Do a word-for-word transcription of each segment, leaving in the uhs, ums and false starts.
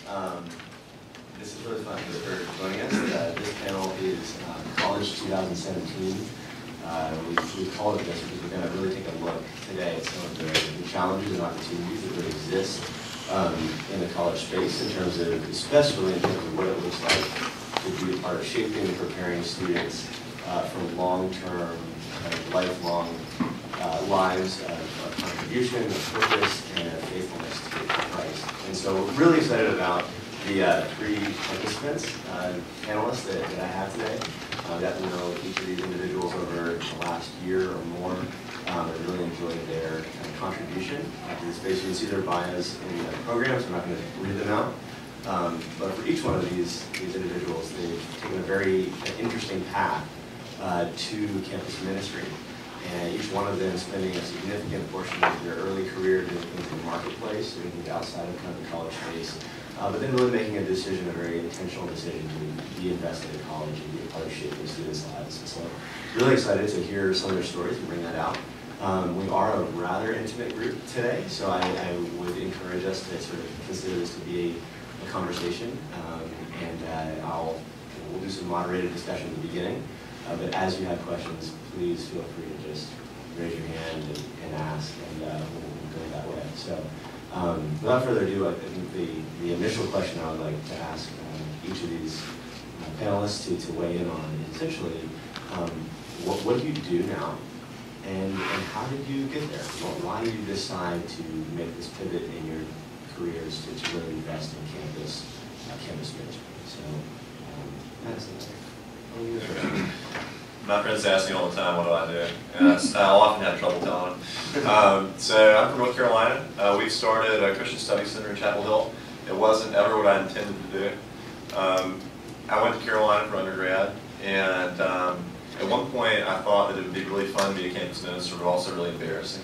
Um, this is really fun for joining us. Uh, this panel is um, College twenty seventeen. Uh, we, we called it this because we're going to really take a look today at some of the, the challenges and opportunities that really exist um, in the college space in terms of, especially in terms of what it looks like to be a part of shaping and preparing students uh, for long-term, kind of lifelong uh, lives of, of contribution, of purpose, and of faithfulness to Christ. And so we're really excited about the uh, three participants, uh, panelists that, that I have today. Uh, got to know each of these individuals over the last year or more. Um, I really enjoyed their kind of contribution uh, to the space. You can see their bios in the program, so I'm not going to read them out. Um, but for each one of these, these individuals, they've taken a very interesting path uh, to campus ministry. And each one of them spending a significant portion of their early career doing things in the marketplace, doing things outside of kind of the college space. Uh, but then really making a decision, a very intentional decision to be invested in college and be a part of shaping students' lives. And so really excited to hear some of their stories and bring that out. Um, we are a rather intimate group today, so I, I would encourage us to sort of consider this to be a, a conversation. Um, and uh, I'll, we'll do some moderated discussion at the beginning. Uh, but as you have questions, please feel free to just raise your hand and, and ask, and uh, we'll, we'll go that way. So. Um, without further ado, I think the, the initial question I would like to ask um, each of these uh, panelists to, to weigh in on is essentially, um, what, what do you do now, and, and how did you get there? Well, why did you decide to make this pivot in your careers to, to really invest in campus, uh, campus management? So, um, Madison, how do you get My friends ask me all the time, what do I do? And I, I'll often have trouble telling them. Um, so I'm from North Carolina. Uh, we started a Christian Studies Center in Chapel Hill. It wasn't ever what I intended to do. Um, I went to Carolina for undergrad, and um, at one point I thought that it would be really fun to be a campus minister, but also really embarrassing.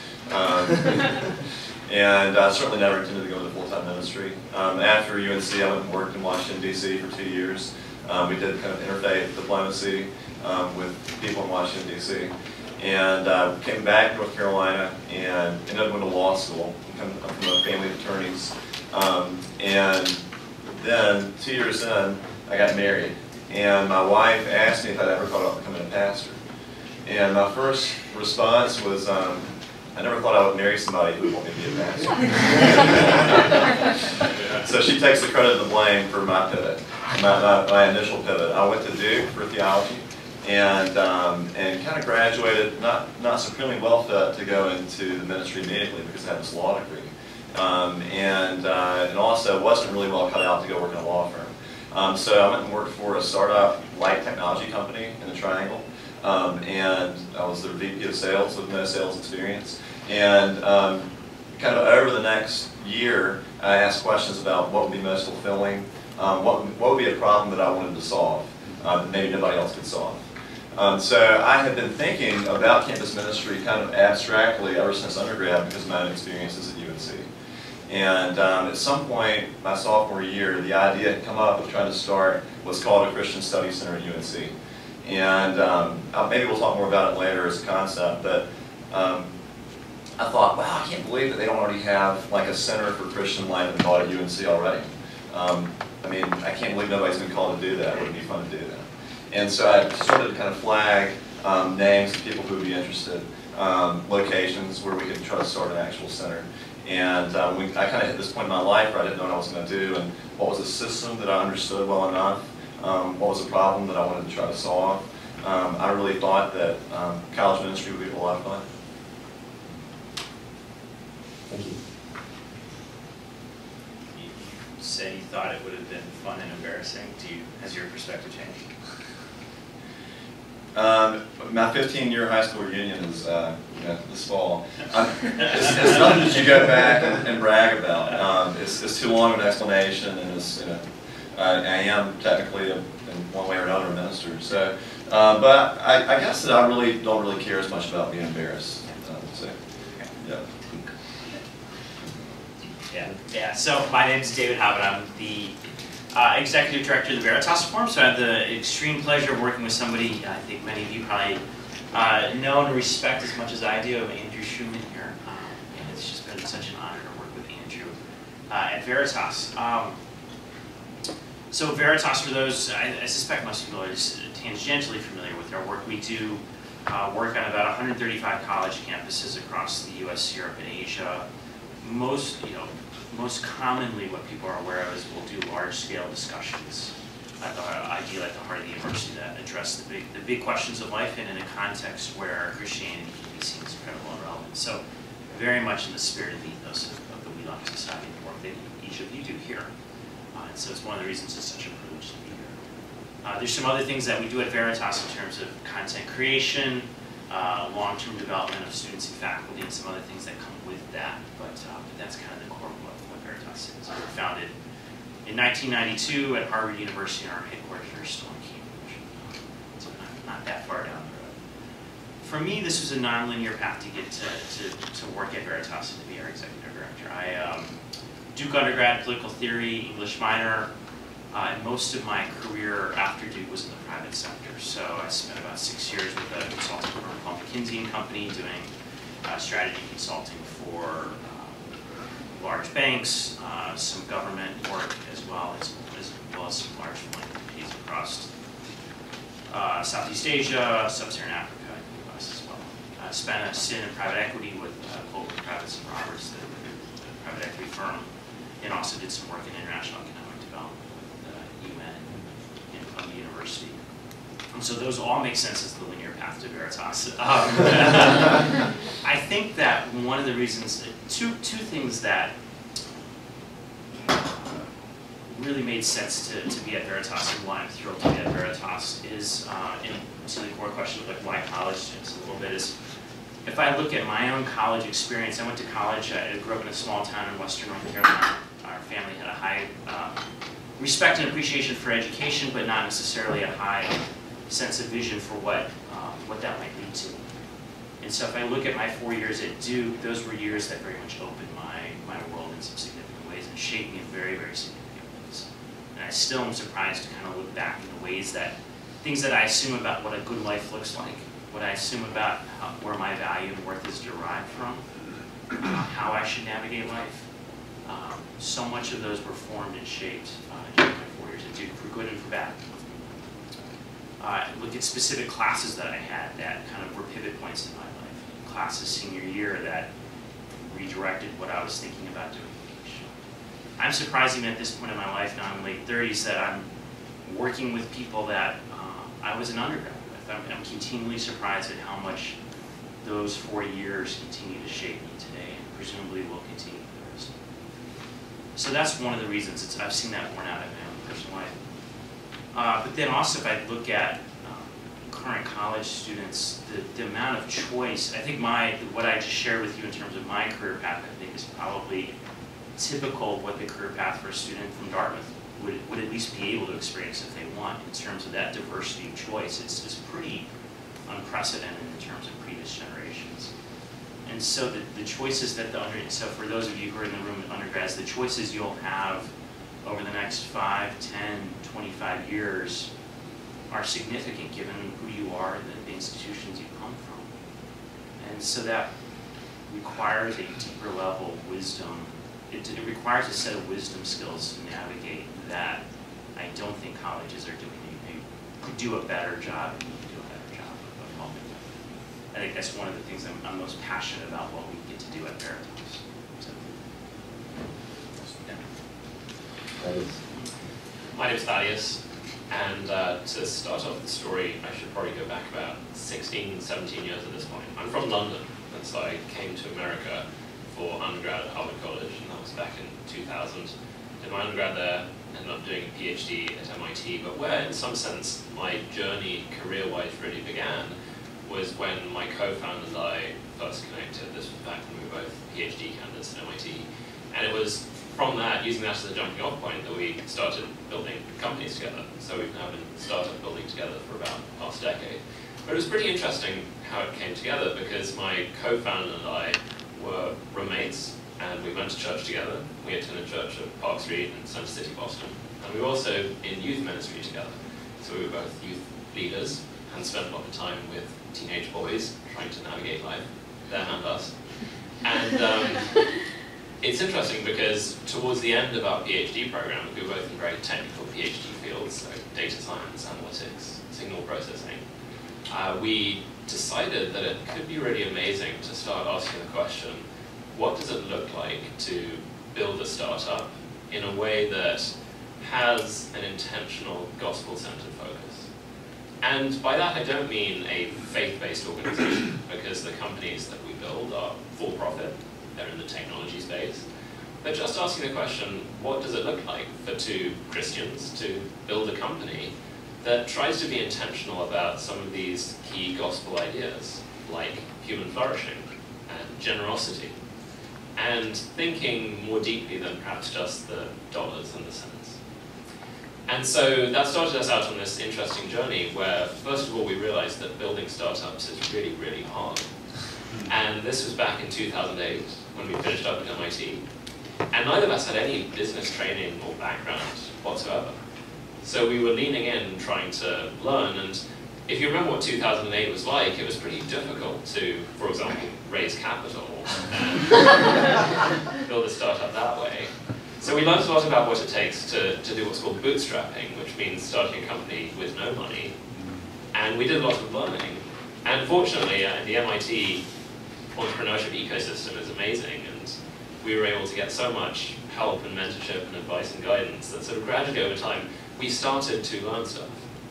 Um, and I certainly never intended to go into full-time ministry. Um, after U N C, I went and worked in Washington, D C for two years. Um, we did kind of interfaith diplomacy um, with people in Washington, D C And uh, came back to North Carolina and ended up going to law school. I'm from a family of attorneys. Um, and then, two years in, I got married. And my wife asked me if I'd ever thought about becoming a pastor. And my first response was, um, I never thought I would marry somebody who would want me to be a pastor. So she takes the credit and the blame for my pivot, my, my, my initial pivot. I went to Duke for theology, and um, and kind of graduated, not not supremely well fit to go into the ministry immediately because I had this law degree, um, and uh, and also wasn't really well cut out to go work in a law firm. Um, so I went and worked for a startup light technology company in the Triangle, um, and I was their V P of sales with no sales experience. And um, kind of over the next year, I asked questions about what would be most fulfilling, um, what, what would be a problem that I wanted to solve uh, that maybe nobody else could solve. Um, so I had been thinking about campus ministry kind of abstractly ever since undergrad because of my own experiences at U N C. And um, at some point, my sophomore year, the idea had come up of trying to start what's called a Christian Studies Center at U N C. And um, maybe we'll talk more about it later as a concept, but um, I thought, wow, I can't believe that they don't already have like a Center for Christian Life and Thought at U N C already. Um, I mean, I can't believe nobody's been called to do that. It would be fun to do that. And so I started to kind of flag um, names of people who would be interested, um, locations where we could try to start an actual center. And um, we, I kind of hit this point in my life where I didn't know what I was going to do, and what was a system that I understood well enough, um, what was a problem that I wanted to try to solve. Um, I really thought that um, college ministry would be a lot of fun. Thank you. You said you thought it would have been fun and embarrassing. Do you, has your perspective changed? Um, my fifteen-year high school reunion is uh, you know, this fall. Um, it's, it's nothing that you go back and, and brag about. Um, it's, it's too long of an explanation, and it's, you know, I, I am technically, a, in one way or another, a minister. So, uh, but I, I guess that I really don't really care as much about being embarrassed. Uh, so, yeah. Yeah, yeah. So my name is David Hobbet. I'm the uh, executive director of the Veritas Forum. So I have the extreme pleasure of working with somebody I think many of you probably uh, know and respect as much as I do, Andrew Schuman here. Um, and it's just been such an honor to work with Andrew uh, at Veritas. Um, So Veritas, for those, I, I suspect most people are just tangentially familiar with our work. We do uh, work on about one hundred thirty-five college campuses across the U S, Europe, and Asia. Most, you know, most commonly what people are aware of is we'll do large-scale discussions, at the, ideally at the heart of the university, that address the big, the big questions of life and in a context where Christianity can be seen as credible and relevant. So very much in the spirit of the ethos of, of the Wheelock Society and the work that each of you do here. Uh, and so it's one of the reasons it's such a privilege to be here. Uh, there's some other things that we do at Veritas in terms of content creation, uh, long-term development of students and faculty, and some other things that come with that. But, uh, but that's kind of the core of what, what Veritas is. We were founded in nineteen ninety-two at Harvard University, and our headquarters are still in Cambridge. So not, not that far down the road. For me, this was a nonlinear path to get to, to, to work at Veritas and to be our executive director. I um, Duke undergrad, political theory, English minor, uh, and most of my career after Duke was in the private sector. So I spent about six years with a consulting firm called McKinsey and Company doing uh, strategy consulting for uh, large banks, uh, some government work as well as, as well as some large philanthropies across uh, Southeast Asia, Sub-Saharan Africa, and the U S as well. I spent a stint in private equity with uh, Global Privates and Roberts, the, the private equity firm, and also did some work in international economic development with uh, U N and Columbia University. And so those all make sense as the linear path to Veritas. Um, I think that one of the reasons, two, two things that really made sense to, to be at Veritas and why I'm thrilled to be at Veritas is, uh, in, to the core question of like why college students a little bit is, if I look at my own college experience, I went to college, I grew up in a small town in western North Carolina. Our family had a high um, respect and appreciation for education, but not necessarily a high sense of vision for what, um, what that might lead to. And so if I look at my four years at Duke, those were years that very much opened my, my world in some significant ways and shaped me in very, very significant ways. And I still am surprised to kind of look back in the ways that, things that I assume about what a good life looks like, what I assume about how, where my value and worth is derived from, uh, how I should navigate life. Um, so much of those were formed and shaped uh, during my four years at Duke, for good and for bad. Uh, look at specific classes that I had that kind of were pivot points in my life. Classes senior year that redirected what I was thinking about doing. I'm surprised even at this point in my life, now in my late thirties, that I'm working with people that uh, I was an undergrad with. I'm, I'm continually surprised at how much those four years continue to shape me today, and presumably will continue for the rest of it. So that's one of the reasons it's, I've seen that borne out in my own personal life. Uh, but then also if I look at um, current college students, the, the amount of choice, I think my, what I just shared with you in terms of my career path, I think is probably typical of what the career path for a student from Dartmouth would, would at least be able to experience if they want, in terms of that diversity of choice. It's, it's pretty unprecedented in terms of previous generations. And so the, the choices that the under, so for those of you who are in the room at undergrads, the choices you'll have over the next five, ten, twenty-five years are significant given who you are and the, the institutions you come from. And so that requires a deeper level of wisdom. It, it requires a set of wisdom skills to navigate that I don't think colleges are doing. They, they could do a better job and need to do a better job of, of helping them. I think that's one of the things I'm, I'm most passionate about what we get to do at Veritas. So, yeah. My name is Thaddeus, and uh, to start off the story, I should probably go back about sixteen, seventeen years at this point. I'm from London, and so I came to America for undergrad at Harvard College, and that was back in two thousand. Did my undergrad there, ended up doing a PhD at M I T, but where, in some sense, my journey career-wise really began was when my co-founder and I first connected. This was back when we were both PhD candidates at M I T, and it was from that, using that as a jumping off point, that we started building companies together. So we've now been startup building together for about the past decade. But it was pretty interesting how it came together, because my co-founder and I were roommates, and we went to church together. We attended church at Park Street in Center City, Boston. And we were also in youth ministry together. So we were both youth leaders and spent a lot of time with teenage boys trying to navigate life, them and us. And um, it's interesting because towards the end of our PhD program, we were both in very technical PhD fields, so data science, analytics, signal processing. Uh, we decided that it could be really amazing to start asking the question, what does it look like to build a startup in a way that has an intentional gospel-centered focus? And by that I don't mean a faith-based organization, because the companies that we build are for-profit, they're in the technology space, but just asking the question, what does it look like for two Christians to build a company that tries to be intentional about some of these key gospel ideas, like human flourishing and generosity, and thinking more deeply than perhaps just the dollars and the cents. And so that started us out on this interesting journey where, first of all, we realized that building startups is really, really hard. And this was back in two thousand eight, when we finished up at M I T. And neither of us had any business training or background whatsoever. So we were leaning in and trying to learn, and if you remember what two thousand eight was like, it was pretty difficult to, for example, raise capital and build a startup that way. So we learned a lot about what it takes to, to do what's called bootstrapping, which means starting a company with no money. And we did a lot of learning. And fortunately, uh, the M I T entrepreneurship ecosystem is amazing, and we were able to get so much help and mentorship and advice and guidance that sort of gradually over time, we started to learn stuff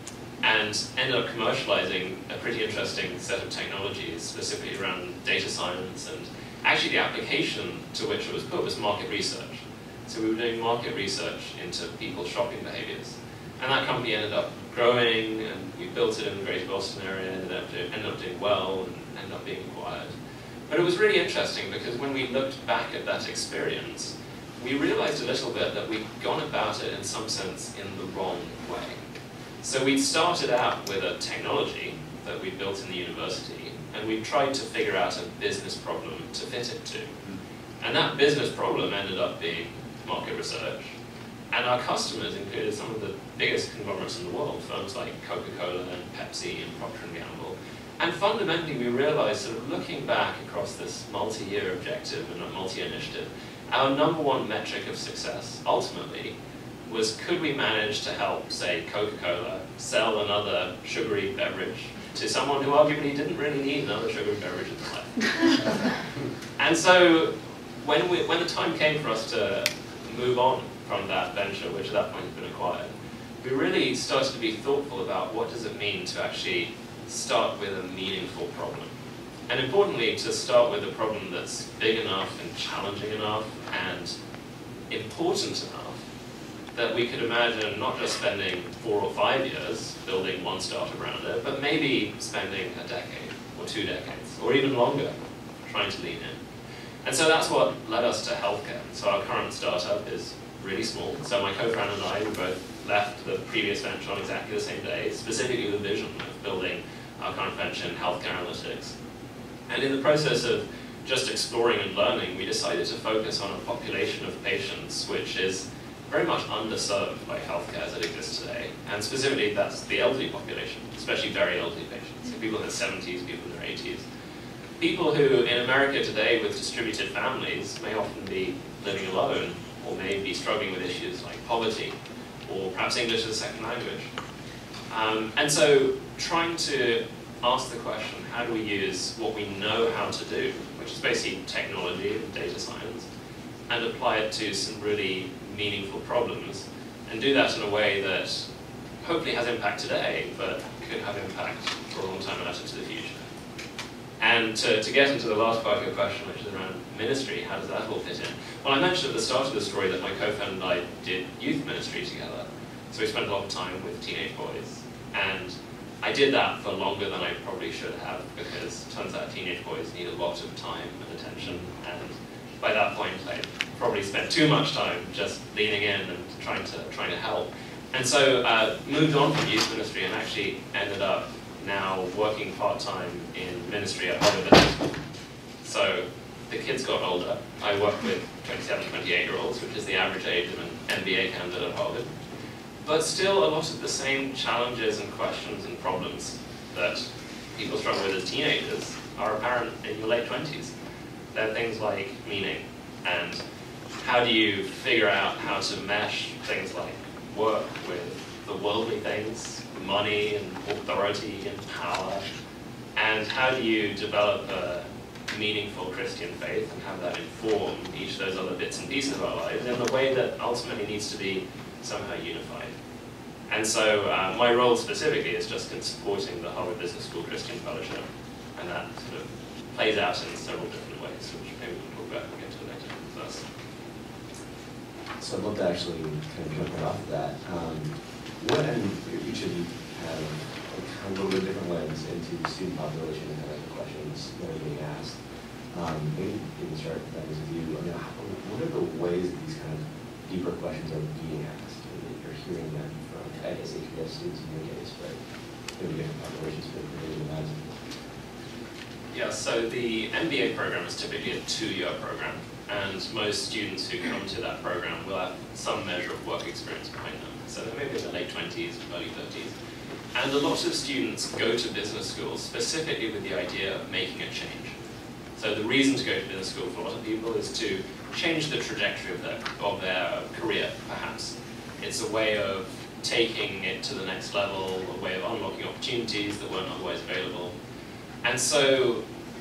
and ended up commercializing a pretty interesting set of technologies, specifically around data science, and actually the application to which it was put was market research. So we were doing market research into people's shopping behaviors. And that company ended up growing, and we built it in the Greater Boston area, and ended up, do, ended up doing well, and ended up being acquired. But it was really interesting because when we looked back at that experience, we realized a little bit that we'd gone about it in some sense in the wrong way. So we'd started out with a technology that we built in the university, and we tried to figure out a business problem to fit it to. And that business problem ended up being market research. And our customers included some of the biggest conglomerates in the world, firms like Coca-Cola and Pepsi and Procter and Gamble. And fundamentally, we realized, sort of looking back across this multi-year objective and a multi-year initiative, our number one metric of success, ultimately, was could we manage to help, say, Coca-Cola sell another sugary beverage to someone who arguably didn't really need another sugary beverage in their life. And so when, we, when the time came for us to move on from that venture, which at that point had been acquired, we really started to be thoughtful about what does it mean to actually start with a meaningful problem. And importantly, to start with a problem that's big enough and challenging enough and important enough that we could imagine not just spending four or five years building one startup around it, but maybe spending a decade or two decades, or even longer, trying to lean in. And so that's what led us to healthcare. So our current startup is really small. So my co-founder and I, we both left the previous venture on exactly the same day, specifically the vision of building our current venture in healthcare analytics. And in the process of just exploring and learning, we decided to focus on a population of patients which is very much underserved by healthcare as it exists today. And specifically, that's the elderly population, especially very elderly patients, so people in their seventies, people in their eighties. People who, in America today, with distributed families, may often be living alone, or may be struggling with issues like poverty, or perhaps English as a second language. Um, and so, trying to ask the question, how do we use what we know how to do, which is basically technology and data science, and apply it to some really meaningful problems, and do that in a way that hopefully has impact today, but could have impact for a long time out into the future. And to, to get into the last part of your question, which is around ministry, how does that all fit in? Well, I mentioned at the start of the story that my co-founder and I did youth ministry together. So we spent a lot of time with teenage boys. And I did that for longer than I probably should have, because it turns out teenage boys need a lot of time and attention. And by that point, I probably spent too much time just leaning in and trying to, trying to help. And so uh, moved on from youth ministry and actually ended up now working part-time in ministry at Hobbet. So the kids got older. I work with twenty-seven, twenty-eight-year-olds, which is the average age of an M B A candidate at Hobbet. But still a lot of the same challenges and questions and problems that people struggle with as teenagers are apparent in your late twenties. They're things like meaning and how do you figure out how to mesh things like work with the worldly things, money and authority and power, and how do you develop a meaningful Christian faith and have that inform each of those other bits and pieces of our lives in a way that ultimately needs to be somehow unified. And so uh, my role specifically is just in supporting the Harvard Business School Christian Fellowship, and that sort of plays out in several different ways, which maybe we'll talk about and get to later. So, that's so I'd love to actually kind of jump right off of that. Um, what, and each of you have a kind of a little bit different lens into student population and kind of the questions that are being asked. Um, maybe we can start that with you. I mean, how, what are the ways that these kind of deeper questions are being asked? I mean, you're hearing them from, I guess, H B S students in your case, but maybe different populations for the Madison. Yeah, so the M B A program is typically a two-year program, and most students who come to that program will have some measure of work experience behind them. So they're maybe in their late twenties, early thirties. And a lot of students go to business schools specifically with the idea of making a change. So the reason to go to business school for a lot of people is to change the trajectory of their, of their career, perhaps. It's a way of taking it to the next level, a way of unlocking opportunities that weren't otherwise available. And so,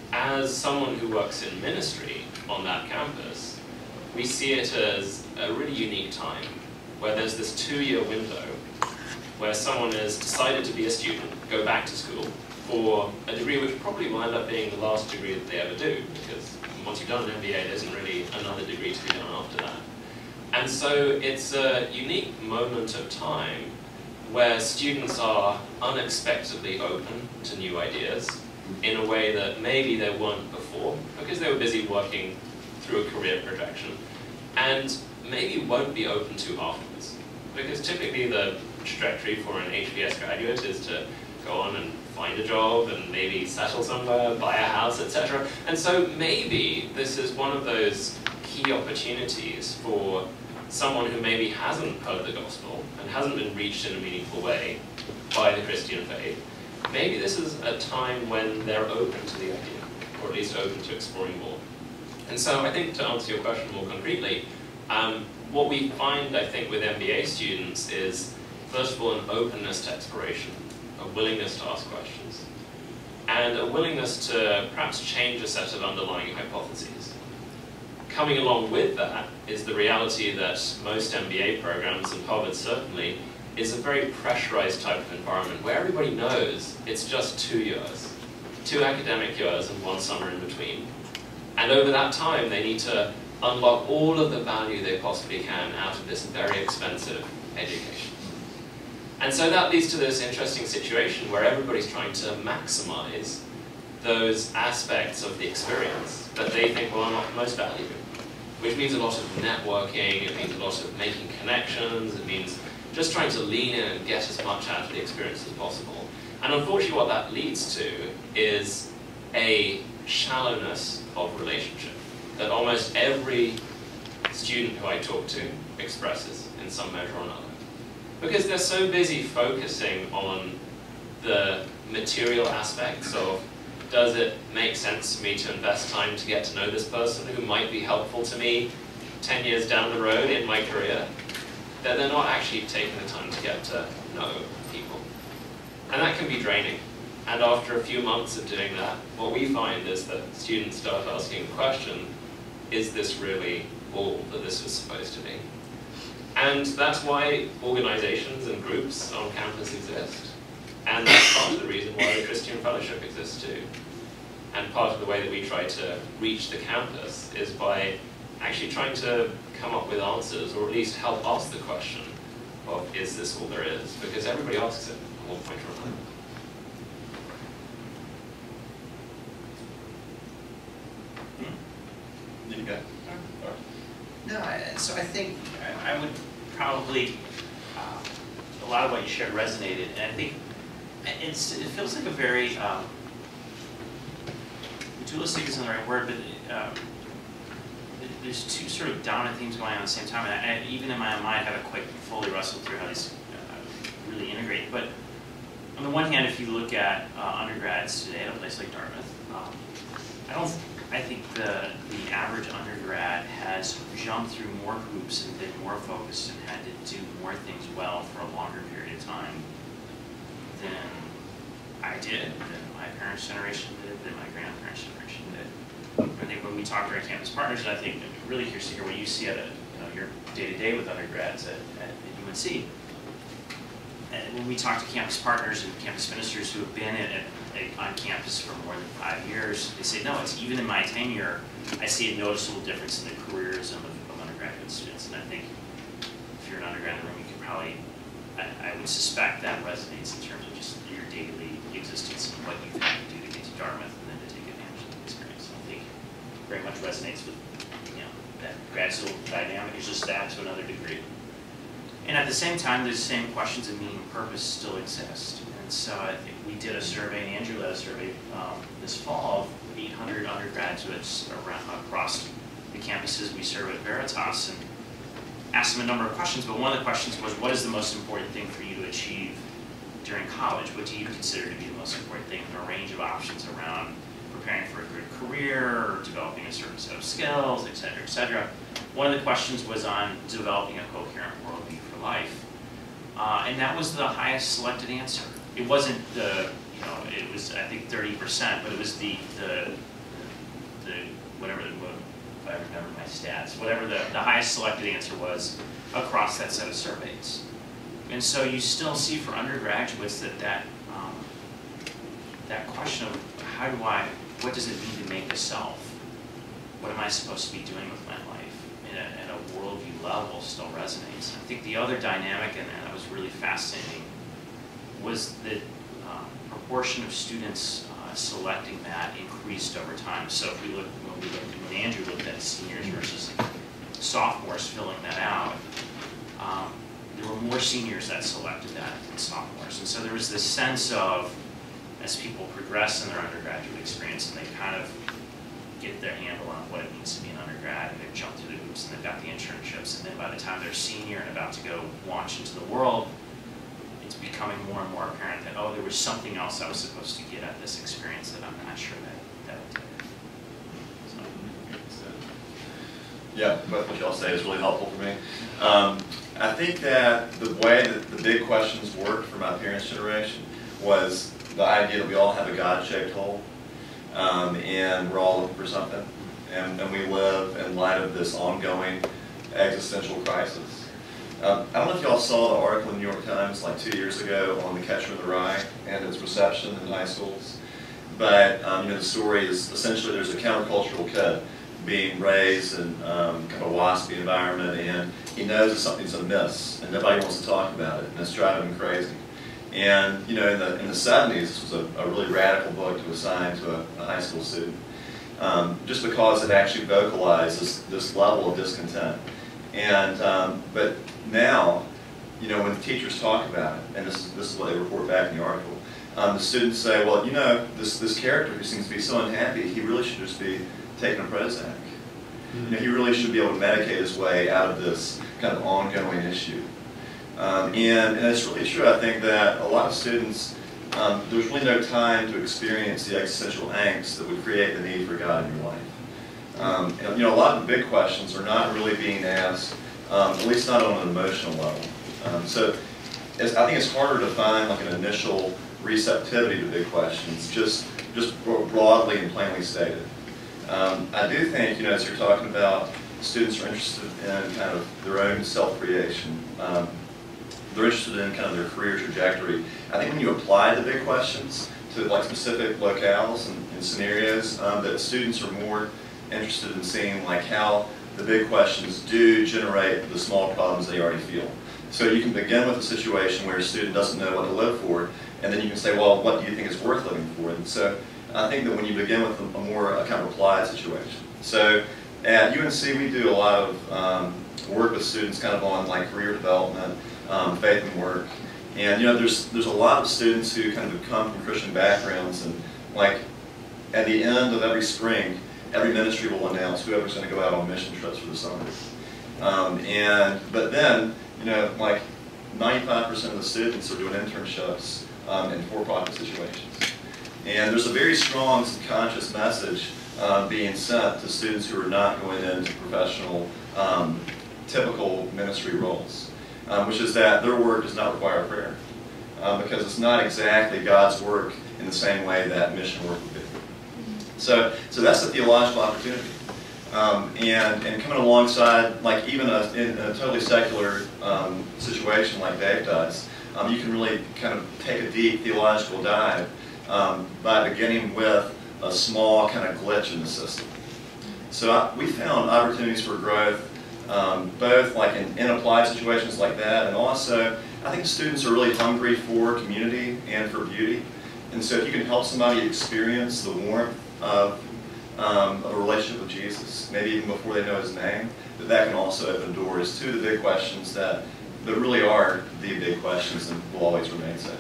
as someone who works in ministry on that campus, we see it as a really unique time where there's this two-year window where someone has decided to be a student, go back to school for a degree which probably will end up being the last degree that they ever do, because once you've done an M B A, there isn't really another degree to be done after that. And so it's a unique moment of time where students are unexpectedly open to new ideas in a way that maybe they weren't before, because they were busy working through a career projection, and maybe won't be open to afterwards. Because typically the trajectory for an H B S graduate is to go on and find a job and maybe settle somewhere, buy a house, et cetera. And so maybe this is one of those key opportunities for someone who maybe hasn't heard the gospel and hasn't been reached in a meaningful way by the Christian faith. Maybe this is a time when they're open to the idea, or at least open to exploring more. And so I think to answer your question more concretely, um, what we find, I think, with M B A students is, first of all, an openness to exploration, a willingness to ask questions, and a willingness to perhaps change a set of underlying hypotheses. Coming along with that is the reality that most M B A programs, and Hobbet certainly, is a very pressurized type of environment where everybody knows it's just two years, two academic years and one summer in between. And over that time, they need to unlock all of the value they possibly can out of this very expensive education. And so that leads to this interesting situation where everybody's trying to maximize those aspects of the experience that they think are not most valuable, which means a lot of networking, it means a lot of making connections, it means just trying to lean in and get as much out of the experience as possible. And unfortunately what that leads to is a shallowness of relationship that almost every student who I talk to expresses in some measure or another. Because they're so busy focusing on the material aspects of, does it make sense for me to invest time to get to know this person who might be helpful to me ten years down the road in my career, that they're not actually taking the time to get to know people. And that can be draining. And after a few months of doing that, what we find is that students start asking the question, is this really all that this is supposed to be? And that's why organizations and groups on campus exist. And that's part of the reason why the Christian Fellowship exists too. And part of the way that we try to reach the campus is by actually trying to come up with answers, or at least help ask the question of, is this all there is? Because everybody asks it at one point or another. Did you go? No, I, so I think I, I would probably, uh, a lot of what you shared resonated, and I think it's, it feels like a very, um, dualistic isn't the right word, but um, there's two sort of dominant themes going on at the same time, and I, even in my own mind I haven't quite fully wrestled through how these uh, really integrate. But on the one hand, if you look at uh, undergrads today at a place like Dartmouth, um, I don't, I think the, the average undergrad has jumped through more hoops and been more focused and had to do more things well for a longer period of time than I did, than my parents' generation did, than my grandparents' generation did. I think when we talk to our campus partners, and I think I'm really curious to hear what you see at a, you know, your day-to-day with undergrads at, at, at U N C. And when we talk to campus partners and campus ministers who have been at, at, on campus for more than five years, they say, no, it's even in my tenure, I see a noticeable difference in the careerism of, of undergraduate students. And I think if you're an undergrad in the room, you could probably, I, I would suspect that resonates in terms of just your daily existence and what you've had to do to get to Dartmouth and then to take advantage of the experience. So I think it very much resonates with, you know, that grad school dynamic is just that to another degree. And at the same time, those same questions of meaning and purpose still exist. And so I think we did a survey, and Andrew led a survey um, this fall of eight hundred undergraduates around, across the campuses we serve at Veritas, and asked them a number of questions, but one of the questions was, what is the most important thing for you to achieve during college? What do you consider to be the most important thing? And a range of options around preparing for a good career, or developing a certain set of skills, et cetera, et cetera. One of the questions was on developing a coherent worldview for life. Uh, and that was the highest selected answer. It wasn't the, you know, it was, I think, thirty percent, but it was the, the, the whatever, the, if I remember my stats, whatever the, the highest selected answer was across that set of surveys. And so you still see for undergraduates that that, um, that question of how do I, what does it mean to make a self? What am I supposed to be doing with my life at a, at a worldview level still resonates. I think the other dynamic in that was really fascinating was the um, proportion of students uh, selecting that increased over time. So if we look, when we looked, when Andrew looked at seniors versus sophomores filling that out, um, there were more seniors that selected that than sophomores. And so there was this sense of, as people progress in their undergraduate experience and they kind of get their handle on what it means to be an undergrad, and they've jumped through the hoops and they've got the internships, and then by the time they're senior and about to go launch into the world, it's becoming more and more apparent that, oh, there was something else I was supposed to get at this experience that I'm not sure that, that I did. So. Yeah, both what y'all say is really helpful for me. Um, I think that the way that the big questions worked for my parents' generation was the idea that we all have a God-shaped hole, um, and we're all looking for something, and, and we live in light of this ongoing existential crisis. Um, I don't know if y'all saw the article in the New York Times like two years ago on The Catcher in the Rye and its reception in high schools, but um, you know, the story is essentially there's a countercultural kid being raised in um, kind of a waspy environment, and he knows that something's amiss, and nobody wants to talk about it, and it's driving him crazy. And you know, in the in the seventies, this was a, a really radical book to assign to a, a high school student, um, just because it actually vocalized this, this level of discontent. And um, but now, you know, when teachers talk about it, and this is this is what they report back in the article, um, the students say, well, you know, this this character who seems to be so unhappy, he really should just be taking a Prozac. Mm-hmm. You know, he really should be able to medicate his way out of this kind of ongoing issue. Um, and, and it's really true, I think, that a lot of students, um, there's really no time to experience the existential angst that would create the need for God in your life. Um, and, you know, a lot of the big questions are not really being asked, um, at least not on an emotional level. Um, so it's, I think it's harder to find like an initial receptivity to big questions, just, just broadly and plainly stated. Um, I do think, you know, as you're talking about, students are interested in kind of their own self-creation. Um, they're interested in kind of their career trajectory. I think when you apply the big questions to like specific locales and, and scenarios, um, that students are more interested in seeing like how the big questions do generate the small problems they already feel. So you can begin with a situation where a student doesn't know what to live for, and then you can say, well, what do you think is worth living for? And so I think that when you begin with a, a more a kind of applied situation. So at U N C, we do a lot of um, work with students kind of on like career development, um, faith and work. And you know, there's there's a lot of students who kind of come from Christian backgrounds, and like at the end of every spring, every ministry will announce whoever's going to go out on mission trips for the summer. Um, and but then, you know, like ninety-five percent of the students are doing internships um, in for-profit situations. And there's a very strong subconscious message uh, being sent to students who are not going into professional, um, typical ministry roles, um, which is that their work does not require prayer, uh, because it's not exactly God's work in the same way that mission work would be. So, so that's a theological opportunity. Um, and, and coming alongside, like even a, in a totally secular um, situation like Dave does, um, you can really kind of take a deep theological dive um, by beginning with a small kind of glitch in the system. So I, we found opportunities for growth, um, both like in, in applied situations like that, and also I think students are really hungry for community and for beauty. And so if you can help somebody experience the warmth of um, a relationship with Jesus, maybe even before they know his name, that that can also open doors to the big questions that, that really are the big questions and will always remain so.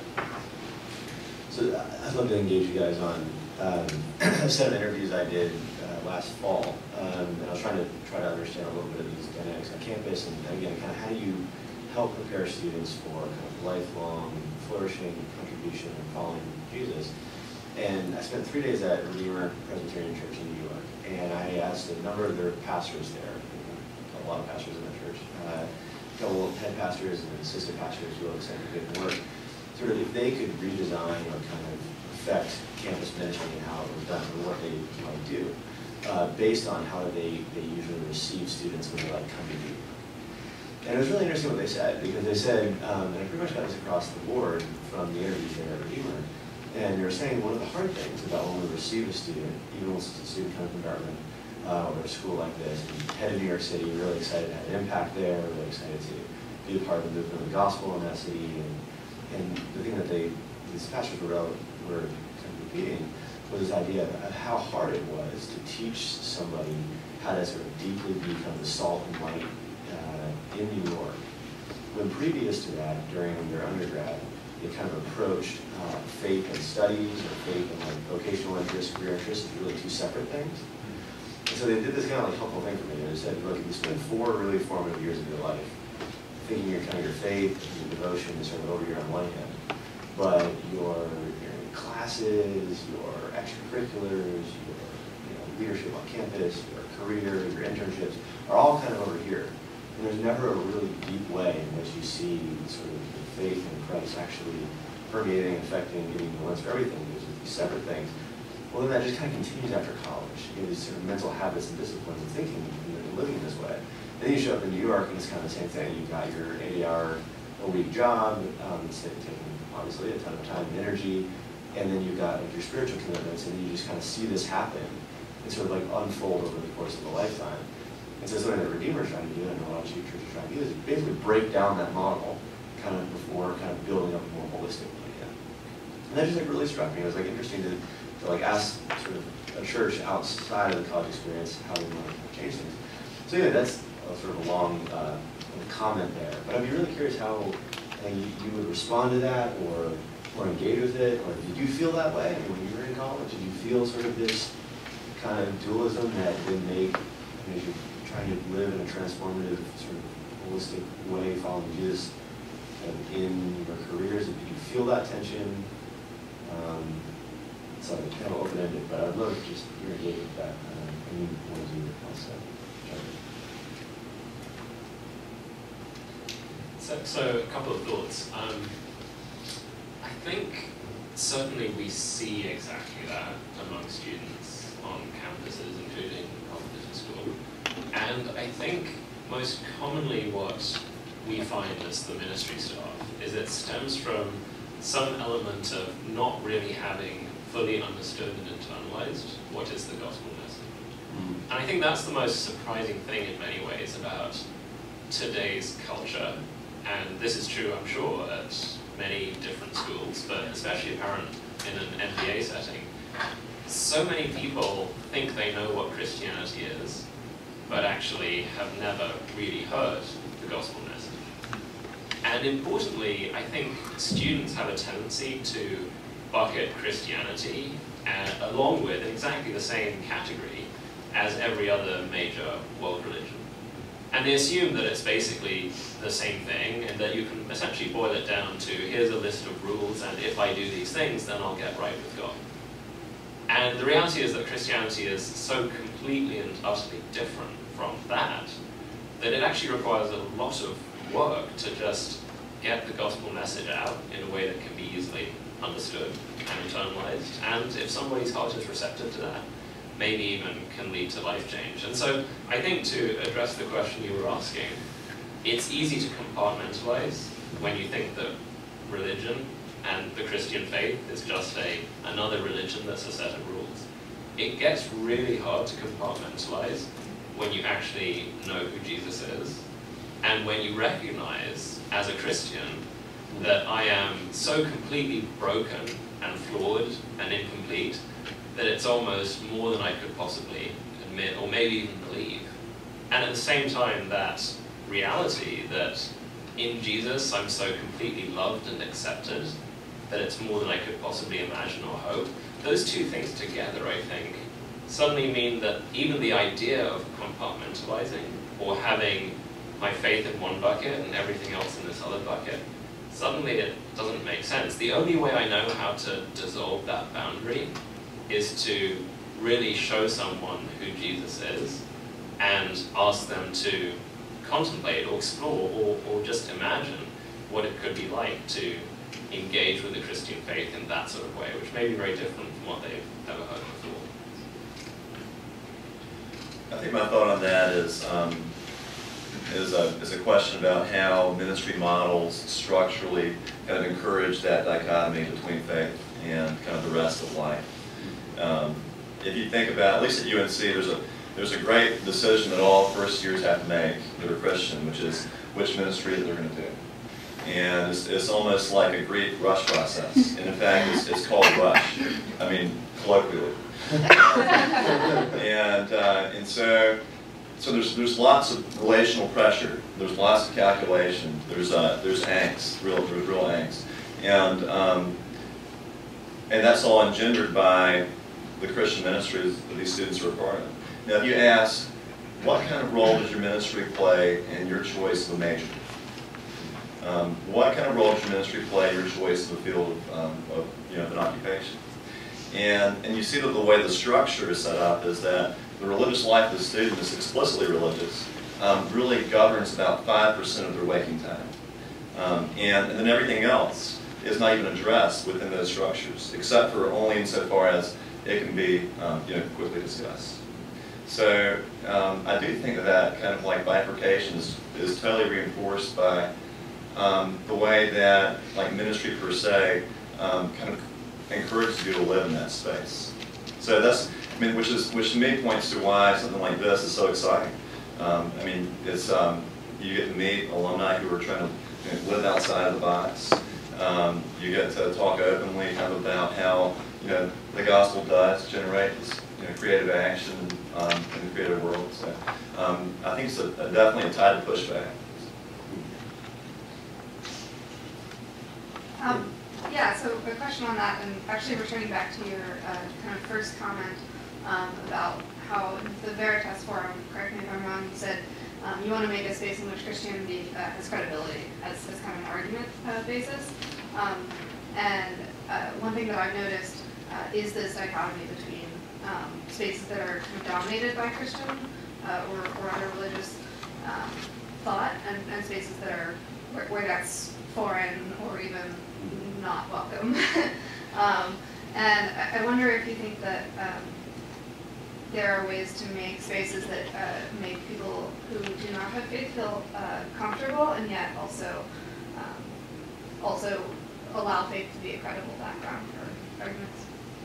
So I'd love to engage you guys on um, a set of interviews I did uh, last fall, um, and I was trying to try to understand a little bit of these dynamics on campus, and again, kind of how do you help prepare students for kind of lifelong flourishing contribution and following Jesus. And I spent three days at Redeemer Presbyterian Church in New York, and I asked a number of their pastors there, a lot of pastors in that church, uh, a couple of head pastors and assistant pastors who are excited to get work, sort of if they could redesign or kind of affect campus ministry and how it was done and what they might do, uh, based on how they, they usually receive students when they like come to you. And it was really interesting what they said, because they said, um, and I pretty much got this across the board from the interviews there at Redeemer, and they were saying one of the hard things about when we receive a student, even when it's a student comes from Dartmouth, uh, or a school like this, and head to New York City, really excited to have an impact there, really excited to be a part of the movement of the gospel in that city, and, and the thing that they, these pastors were, were kind of repeating was this idea of how hard it was to teach somebody how to sort of deeply be kind of the salt and light uh, in New York, when previous to that, during their undergrad, they kind of approached uh, faith and studies, or faith and like vocational interests, career interests, as really two separate things. And so they did this kind of like helpful thing for me. They said, look, if you spend four really formative years of your life thinking your kind of your faith and your devotion is sort of over here on one hand, but your, your classes, your extracurriculars, your you know, leadership on campus, your career, your internships are all kind of over here. And there's never a really deep way in which you see sort of the faith in Christ actually permeating, affecting, giving the lens for everything. There's these separate things. Well, then that just kind of continues after college. You know, these sort of mental habits and disciplines of thinking and living this way. And then you show up in New York, and it's kind of the same thing. You've got your eighty-hour a week job, um, it's taking obviously a ton of time and energy, and then you've got like your spiritual commitments, and then you just kind of see this happen and sort of like unfold over the course of a lifetime. And so something that Redeemer is trying to do, and a lot of churches are trying to do, is basically break down that model kind of before kind of building up a more holistic idea. And that just like really struck me. It was like interesting to, to like ask sort of a church outside of the college experience how they want to change things. So anyway, that's a sort of a long uh, comment there. But I'd be really curious how uh, you, you would respond to that, or or engage with it, or did you feel that way? I mean, when you were in college, did you feel sort of this kind of dualism that would make, I mean, as you're trying to live in a transformative, sort of holistic way, following Jesus kind of in your careers? Did you feel that tension? Um, so it's kind of open-ended, but I'd love to just hear engage with that. Um, any one of you else uh, So, so a couple of thoughts. Um, I think certainly we see exactly that among students on campuses, including Hobbet School. And I think most commonly what we find as the ministry staff is it stems from some element of not really having fully understood and internalized what is the gospel message. Mm. And I think that's the most surprising thing in many ways about today's culture. And this is true, I'm sure, at many different schools, but especially apparent in an M B A setting. So many people think they know what Christianity is, but actually have never really heard the gospel message. And importantly, I think students have a tendency to bucket Christianity and, along with, in exactly the same category as every other major world religion. And they assume that it's basically the same thing, and that you can essentially boil it down to, here's a list of rules, and if I do these things, then I'll get right with God. And the reality is that Christianity is so completely and utterly different from that, that it actually requires a lot of work to just get the gospel message out in a way that can be easily understood and internalized. And if somebody's heart is receptive to that, maybe even can lead to life change. And so I think to address the question you were asking, it's easy to compartmentalize when you think that religion and the Christian faith is just a another religion that's a set of rules. It gets really hard to compartmentalize when you actually know who Jesus is, and when you recognize as a Christian that I am so completely broken and flawed and incomplete that it's almost more than I could possibly admit or maybe even believe. And at the same time, that reality that in Jesus I'm so completely loved and accepted that it's more than I could possibly imagine or hope, those two things together, I think, suddenly mean that even the idea of compartmentalizing or having my faith in one bucket and everything else in this other bucket, suddenly it doesn't make sense. The only way I know how to dissolve that boundary is to really show someone who Jesus is and ask them to contemplate or explore or, or just imagine what it could be like to engage with the Christian faith in that sort of way, which may be very different from what they've ever heard before. I think my thought on that is um, is a is a question about how ministry models structurally kind of encourage that dichotomy between faith and kind of the rest of life. Um, if you think about, at least at U N C, there's a there's a great decision that all first years have to make that are Christian, which is which ministry that they're going to do. And it's, it's almost like a Greek rush process. And in fact, it's, it's called rush. I mean, colloquially. and uh, and so so there's there's lots of relational pressure. There's lots of calculation. There's uh, there's angst, real there's real angst, and um, and that's all engendered by the Christian ministries that these students are a part of. Now, if you ask, what kind of role does your ministry play in your choice of a major? Um, what kind of role does your ministry play in your choice of a field of, um, of you know, of an occupation? And, and you see that the way the structure is set up is that the religious life of the student is explicitly religious, um, really governs about five percent of their waking time. Um, and, and then everything else is not even addressed within those structures, except for only insofar as it can be um, you know, quickly discussed. So um, I do think that that kind of like bifurcation is, is totally reinforced by um, the way that like ministry per se um, kind of encourages you to live in that space. So that's, I mean, which is which to me points to why something like this is so exciting. Um, I mean, it's um, you get to meet alumni who are trying to you know, live outside of the box. Um, you get to talk openly kind of about how you know the gospel does generate this you know, creative action um, in the creative world. So um, I think it's a, a definitely a tide to push back. Um, yeah, so a question on that, and actually returning back to your uh, kind of first comment um, about how the Veritas Forum, correct me if I'm wrong, you said um, you want to make a space in which Christianity uh, has credibility as, as kind of an argument uh, basis. Um, and uh, one thing that I've noticed uh, is this dichotomy between um, spaces that are kind of dominated by Christian uh, or, or other religious um, thought, and, and spaces that are where, where that's foreign or even not welcome. um, and I, I wonder if you think that um, there are ways to make spaces that uh, make people who do not have faith feel uh, comfortable, and yet also um, also allow faith to be a credible background for arguments.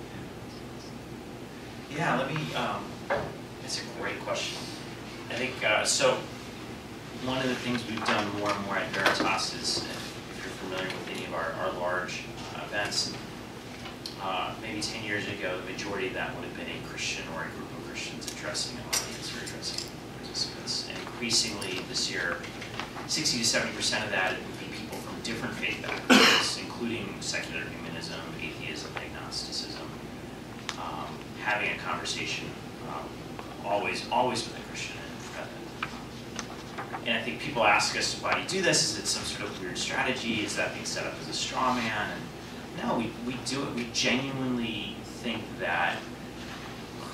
Yeah, let me, um, that's a great question. I think, uh, so one of the things we've done more and more at Veritas is, if you're familiar with any of our, our large uh, events, uh, maybe ten years ago, the majority of that would have been a Christian or a group of Christians addressing an audience or addressing participants. And increasingly this year, sixty to seventy percent of that would be people from different faith backgrounds, including secular humanism, atheism, agnosticism, um, having a conversation, um, always, always with a Christian and, and I think people ask us, why do you do this? Is it some sort of weird strategy? Is that being set up as a straw man? And no, we, we do it. We genuinely think that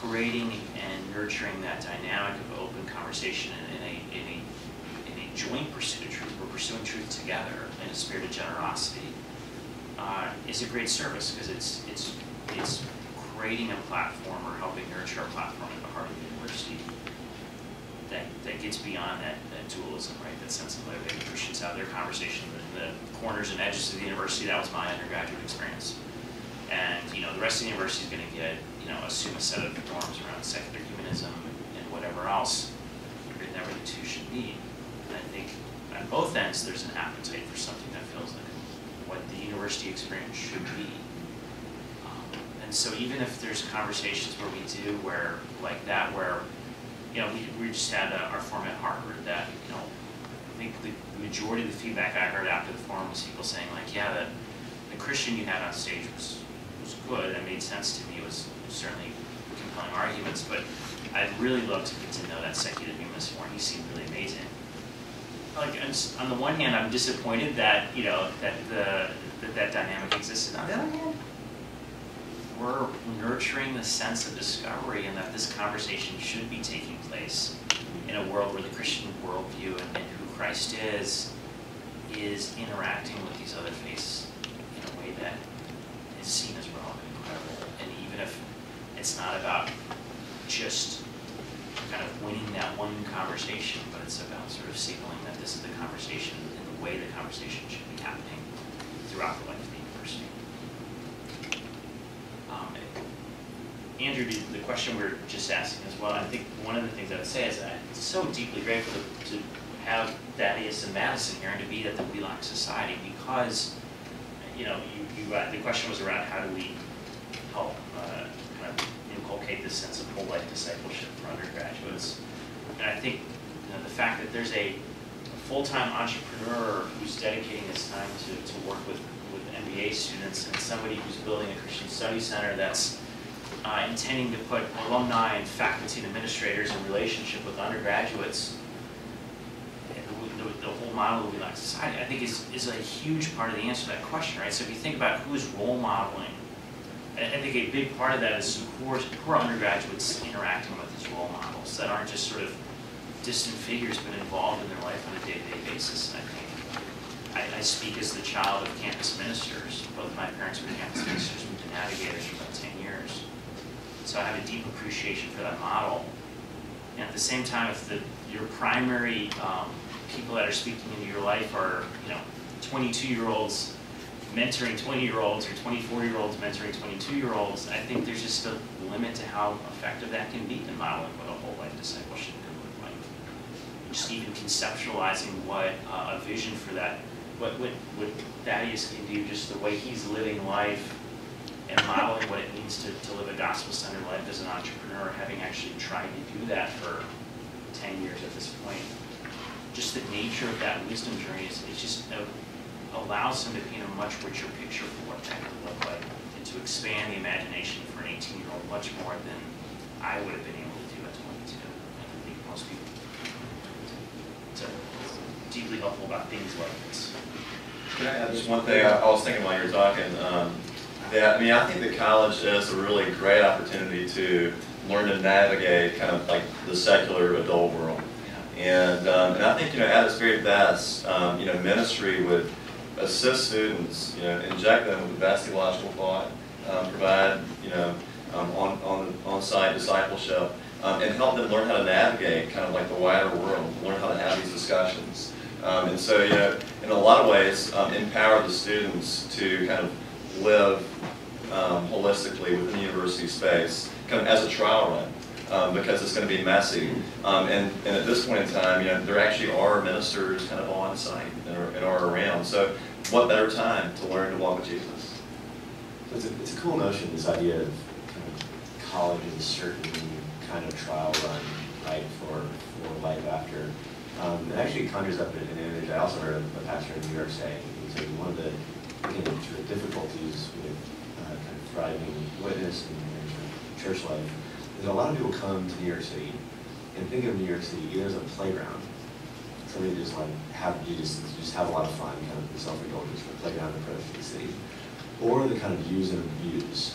creating and nurturing that dynamic of open conversation in, in, a, in, a, in a joint pursuit of truth. We're pursuing truth together in a spirit of generosity. Uh, is a great service because it's, it's, it's creating a platform or helping nurture a platform at the heart of the university that, that gets beyond that, that dualism, right? That sense of letting Christians have their conversation in the corners and edges of the university. That was my undergraduate experience. And, you know, the rest of the university is going to get, you know, assume a set of norms around secular humanism and whatever else. But never the two should meet. And I think on both ends there's an appetite for something that feels like what the university experience should be. Um, and so even if there's conversations where we do where, like that, where, you know, we, we just had uh, our forum at Harvard that, you know, I think the, the majority of the feedback I heard after the forum was people saying like, yeah, the, the Christian you had on stage was, was good and made sense to me. It was certainly compelling arguments, but I'd really love to get to know that secular humanist more. He seemed really amazing. Like, on the one hand, I'm disappointed that, you know, that the that, that dynamic existed. On the other hand, we're nurturing the sense of discovery and that this conversation should be taking place in a world where the Christian worldview and, and who Christ is, is interacting with these other faiths in a way that is seen as relevant and credible. And even if it's not about just kind of winning that one conversation, but it's about sort of signaling that this is the conversation and the way the conversation should be happening throughout the life of the university. Um, Andrew, the question we were just asking as well, I think one of the things I would say is that I'm so deeply grateful to, to have Thaddeus and Madison here and to be at the Wheelock Society because, you know, you, you, uh, the question was around how do we help uh, kind of inculcate this sense of whole life discipleship for undergraduates. And I think, you know, the fact that there's a, a full-time entrepreneur who's dedicating his time to, to work with, with M B A students and somebody who's building a Christian Study Center that's uh, intending to put alumni and faculty and administrators in relationship with undergraduates, the, the, the whole model of the Wheelock Society, I think is, is a huge part of the answer to that question, right? So if you think about who is role modeling, I think a big part of that is who are, who are undergraduates interacting with these role models that aren't just sort of distant figures but involved in their life on a day-to-day basis. And I think I, I speak as the child of campus ministers. Both my parents were campus ministers. We've been navigators for about ten years. So I have a deep appreciation for that model. And at the same time, if the, your primary um, people that are speaking into your life are, you know, twenty-two-year-olds mentoring twenty-year-olds or twenty-four-year-olds mentoring twenty-two-year-olds, I think there's just a limit to how effective that can be in modeling what a whole life discipleship can look like. Just even conceptualizing what uh, a vision for that, what, what, what Thaddeus can do, just the way he's living life and modeling what it means to, to live a gospel-centered life as an entrepreneur, having actually tried to do that for ten years at this point. Just the nature of that wisdom journey is, is just a, allows him to paint a much richer picture for what that could look like and to expand the imagination for an eighteen-year-old much more than I would have been able to do at twenty-two. And I think most people. So it's deeply helpful about things like this. Can I add just one thing? I, I was thinking while you were talking. Um, that, I mean, I think that college is a really great opportunity to learn to navigate kind of like the secular adult world. And, um, and I think, you know, at its very best, um, you know, ministry would assist students, you know, inject them with the best theological thought, um, provide, you know, um, on, on, on-site discipleship, um, and help them learn how to navigate kind of like the wider world, learn how to have these discussions. Um, and so, you know, in a lot of ways, um, empower the students to kind of live um, holistically within the university space, kind of as a trial run. Um, because it's going to be messy. Um, and, and at this point in time, you know, there actually are ministers kind of on site and are, and are around. So what better time to learn to walk with Jesus? So it's a, it's a cool notion, this idea of kind of college as a certain kind of trial run, right, for, for life after. Um, it actually conjures up an image I also heard of a pastor in New York saying. He said one of the, again, sort of difficulties with uh, kind of thriving witness and, and sort of church life is a lot of people come to New York City and think of New York City either as a playground, something to just like have you just you just have a lot of fun, kind of the self-indulgence for playground approach to the city, or the kind of use and abuse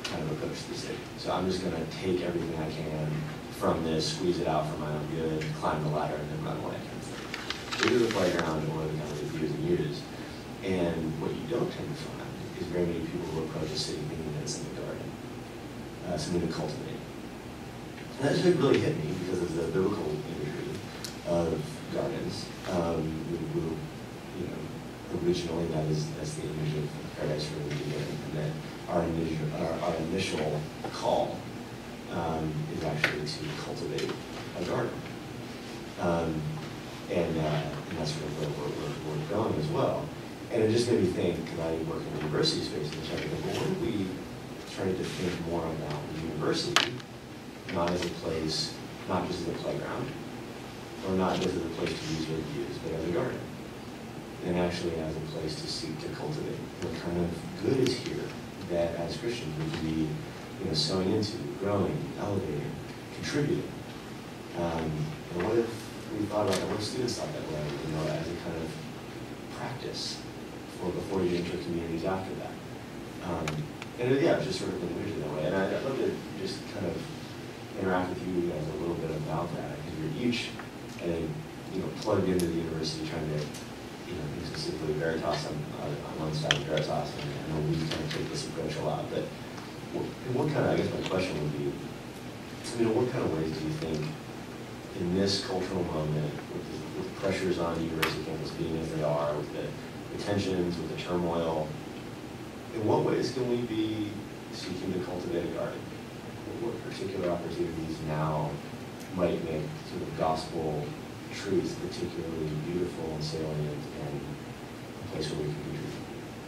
kind of approach to the city. So I'm just going to take everything I can from this, squeeze it out for my own good, climb the ladder, and then run away. Either the playground or the kind of abuse and use. And what you don't tend to find is very many people who approach a city thinking that it's in the garden, uh, something to cultivate. And that just really hit me because of the biblical imagery of gardens. Um, we, we, you know, originally that is that's the image of paradise from the beginning, and that our initial, our, our initial call um, is actually to cultivate a garden. Um, and, uh, and that's sort of where we're, we're, we're going as well. And it just made me think, because I work in the university space, and I think, well, what if we started to think more about the university, not as a place, not just as a playground, or not just as a place to use or abuse, but as a garden, and actually as a place to seek to cultivate what kind of good is here that as Christians we can be, you know, sowing into, growing, elevating, contributing. Um, and what if we thought about that? What if students thought that way, you know, as a kind of practice for before you enter communities after that? Um, and it, yeah, it was just sort of envisioned that way. And I, I'd love to just kind of interact with you guys a little bit about that, because you're each, I think, you know, plugged into the university, trying to, you know, think specifically Veritas on, on one side of Veritas, and I know we kind of take this approach a lot, but what, what kind of, I guess my question would be, you know, what kind of ways do you think in this cultural moment, with the, with the pressures on university campus being as they are, with the, the tensions, with the turmoil, in what ways can we be seeking to cultivate a garden? What particular opportunities now might make sort of gospel truth particularly beautiful and salient and a place where we can contribute?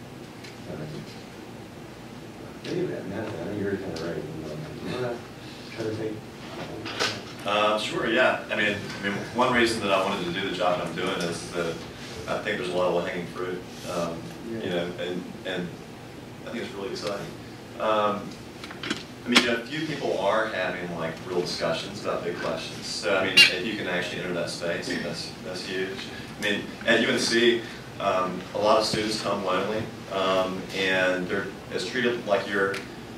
Maybe that, Matt, I know you're kind of right. You want to try to take? Uh, sure, yeah. I mean, I mean, one reason that I wanted to do the job that I'm doing is that I think there's a lot of low-hanging fruit, um, yeah. you know, and, and I think it's really exciting. Um, I mean, you know, few people are having like real discussions about big questions. So, I mean, if you can actually enter that space, that's that's huge. I mean, at U N C, um, a lot of students come lonely, um, and they're it's treated like you're.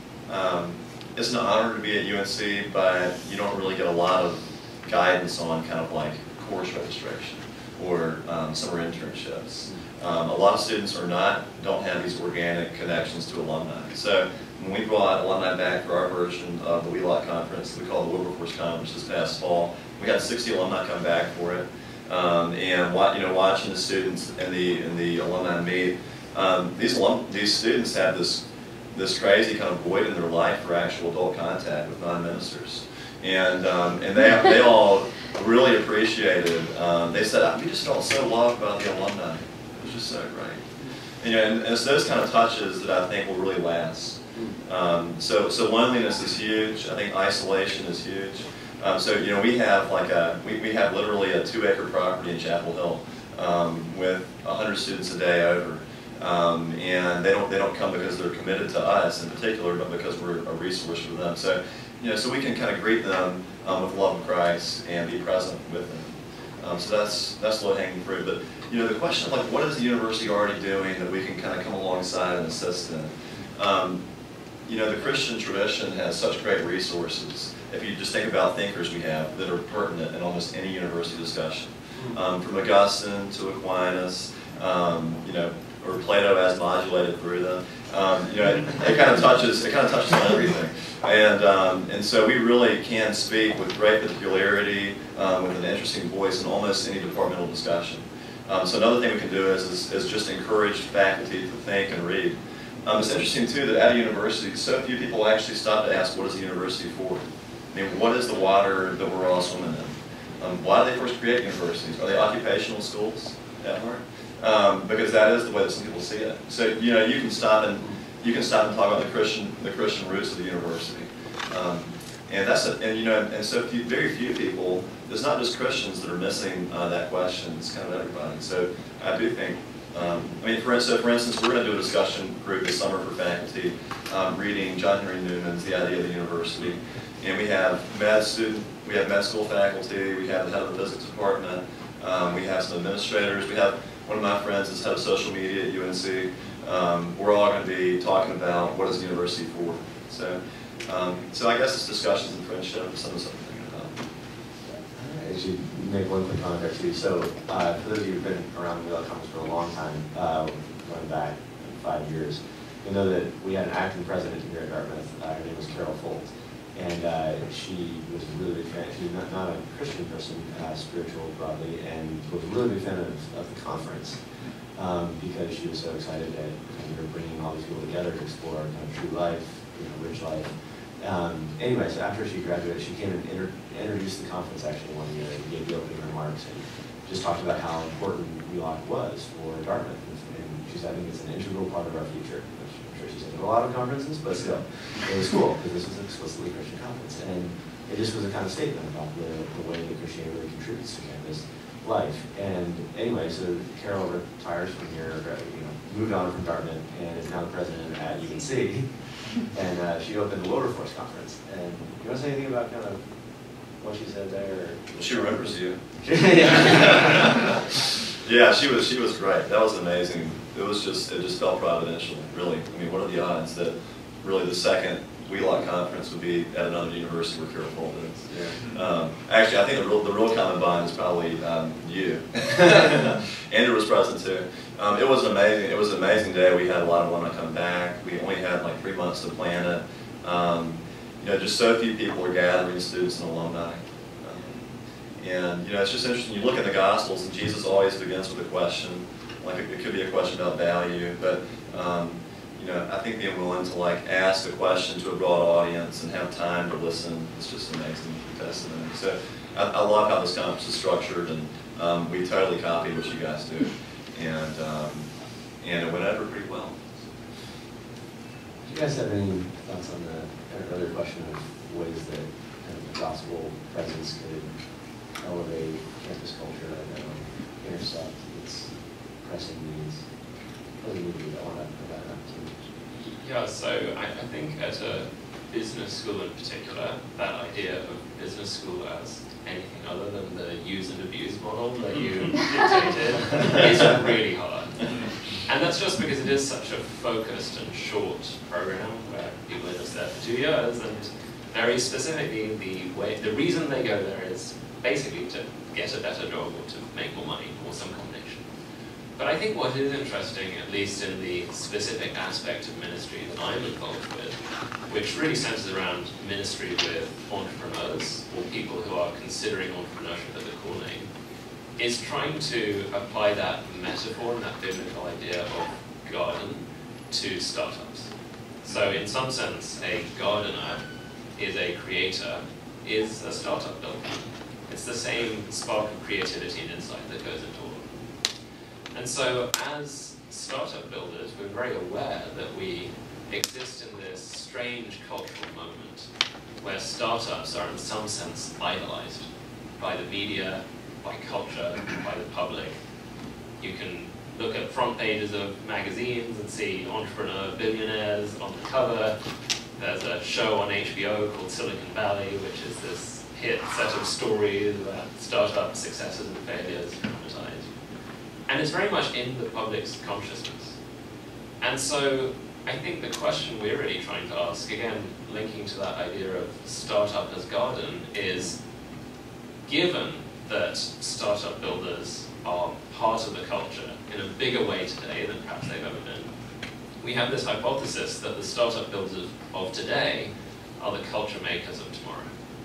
Um, it's an honor to be at U N C, but you don't really get a lot of guidance on kind of like course registration or um, summer internships. Um, a lot of students are not don't have these organic connections to alumni. So when we brought alumni back for our version of the Wheelock conference, we call the Wilberforce Conference this past fall, we had sixty alumni come back for it, um, and you know, watching the students and the and the alumni meet, um, these alum these students have this this crazy kind of void in their life for actual adult contact with non-ministers, and um, and they they all really appreciated. Um, they said, we just felt so loved by the alumni. It was just so great. And, you know, and, and it's those kind of touches that I think will really last. Um, so, so loneliness is huge. I think isolation is huge. Um, so, you know, we have like a, we, we have literally a two acre property in Chapel Hill um, with a hundred students a day over. Um, and they don't, they don't come because they're committed to us in particular, but because we're a resource for them. So, you know, so we can kind of greet them um, with love of Christ and be present with them. Um, so that's, that's low-hanging fruit. But, you know, the question of like, what is the university already doing that we can kind of come alongside and assist in? Um, You know, the Christian tradition has such great resources. If you just think about thinkers we have that are pertinent in almost any university discussion, um, from Augustine to Aquinas, um, you know, or Plato as modulated through them. Um, you know, it, it kind of touches it kind of touches on everything, and um, and so we really can speak with great particularity, um, with an interesting voice in almost any departmental discussion. Um, so another thing we can do is, is is just encourage faculty to think and read. Um, it's interesting, too, that at a university, so few people actually stop to ask, what is the university for? I mean, what is the water that we're all swimming in? Um, why did they first create universities? Are they occupational schools at heart? Um, because that is the way that some people see it. So, you know, you can stop and you can stop and talk about the Christian, the Christian roots of the university. Um, and that's a, and you know, and so few, very few people. There's not just Christians that are missing uh, that question. It's kind of everybody. So I do think. Um, I mean, for instance, for instance, we're going to do a discussion group this summer for faculty, um, reading John Henry Newman's The Idea of the University, and we have med student, we have med school faculty, we have the head of the physics department, um, we have some administrators, we have one of my friends is head of social media at U N C. Um, we're all going to be talking about what is the university for. So, um, so I guess it's discussions and friendship is some of something to think about. I should make one quick comment there too. So, uh, for those of you who've been around the Wheelock conference for a long time, uh, going back five years, you know that we had an acting president here at Dartmouth. Uh, her name was Carol Folt. And uh, she was a really big fan. She's not, not a Christian person, uh, spiritual broadly, and was a really big fan of, of the conference um, because she was so excited at kind of bringing all these people together to explore kind of true life, you know, rich life. Um, anyway, so after she graduated, she came and inter introduced the conference actually one year and gave the opening remarks and just talked about how important Wheelock was for Dartmouth. And she said, I think it's an integral part of our future. She said there were a lot of conferences, but still, it was cool because this was an explicitly Christian conference, and it just was a kind of statement about the, the way that Christianity really contributes to campus life. And anyway, so Carol retires from here, you know, moved on from Dartmouth, and is now the president at U N C. And uh, she opened the Wilberforce conference. And you want to say anything about kind of what she said there? Well, she remembers you. Yeah. Yeah, she was she was great. That was amazing. It was just it just felt providential, really. I mean, what are the odds that really the second Wheelock conference would be at another university where Carol Folt is? Yeah. Um, actually, I think the real the real common bond is probably um, you. Andrew was present too. Um, it was an amazing it was an amazing day. We had a lot of women come back. We only had like three months to plan it. Um, you know, just so few people were gathering, students and alumni. And, you know, it's just interesting, you look at the Gospels, and Jesus always begins with a question, like it, it could be a question about value, but, um, you know, I think being willing to, like, ask a question to a broad audience and have time to listen is just amazing testimony. So I, I love how this conference is structured, and um, we totally copy what you guys do, and, um, and it went over pretty well. Do you guys have any thoughts on the other question of ways that kind of the gospel presence could elevate campus culture and um, intersect its pressing needs? What do you do that want to provide that to? Yeah, so I, I think at a business school in particular, that idea of business school as anything other than the use and abuse model that you dictated is really hard. And that's just because it is such a focused and short program where people are just there for two years, and very specifically the way, the reason they go there is basically to get a better job or to make more money or some combination. But I think what is interesting, at least in the specific aspect of ministry that I'm involved with, which really centers around ministry with entrepreneurs or people who are considering entrepreneurship as a calling, is trying to apply that metaphor and that biblical idea of garden to startups. So in some sense, a gardener is a creator, is a startup builder. It's the same spark of creativity and insight that goes into all of them. And so as startup builders, we're very aware that we exist in this strange cultural moment where startups are in some sense idolized by the media, by culture, by the public. You can look at front pages of magazines and see entrepreneur billionaires on the cover. There's a show on H B O called Silicon Valley, which is this hit set of stories about startup successes and failures dramatized. And it's very much in the public's consciousness. And so I think the question we're really trying to ask, again, linking to that idea of startup as garden, is given that startup builders are part of the culture in a bigger way today than perhaps they've ever been, we have this hypothesis that the startup builders of today are the culture makers of tomorrow.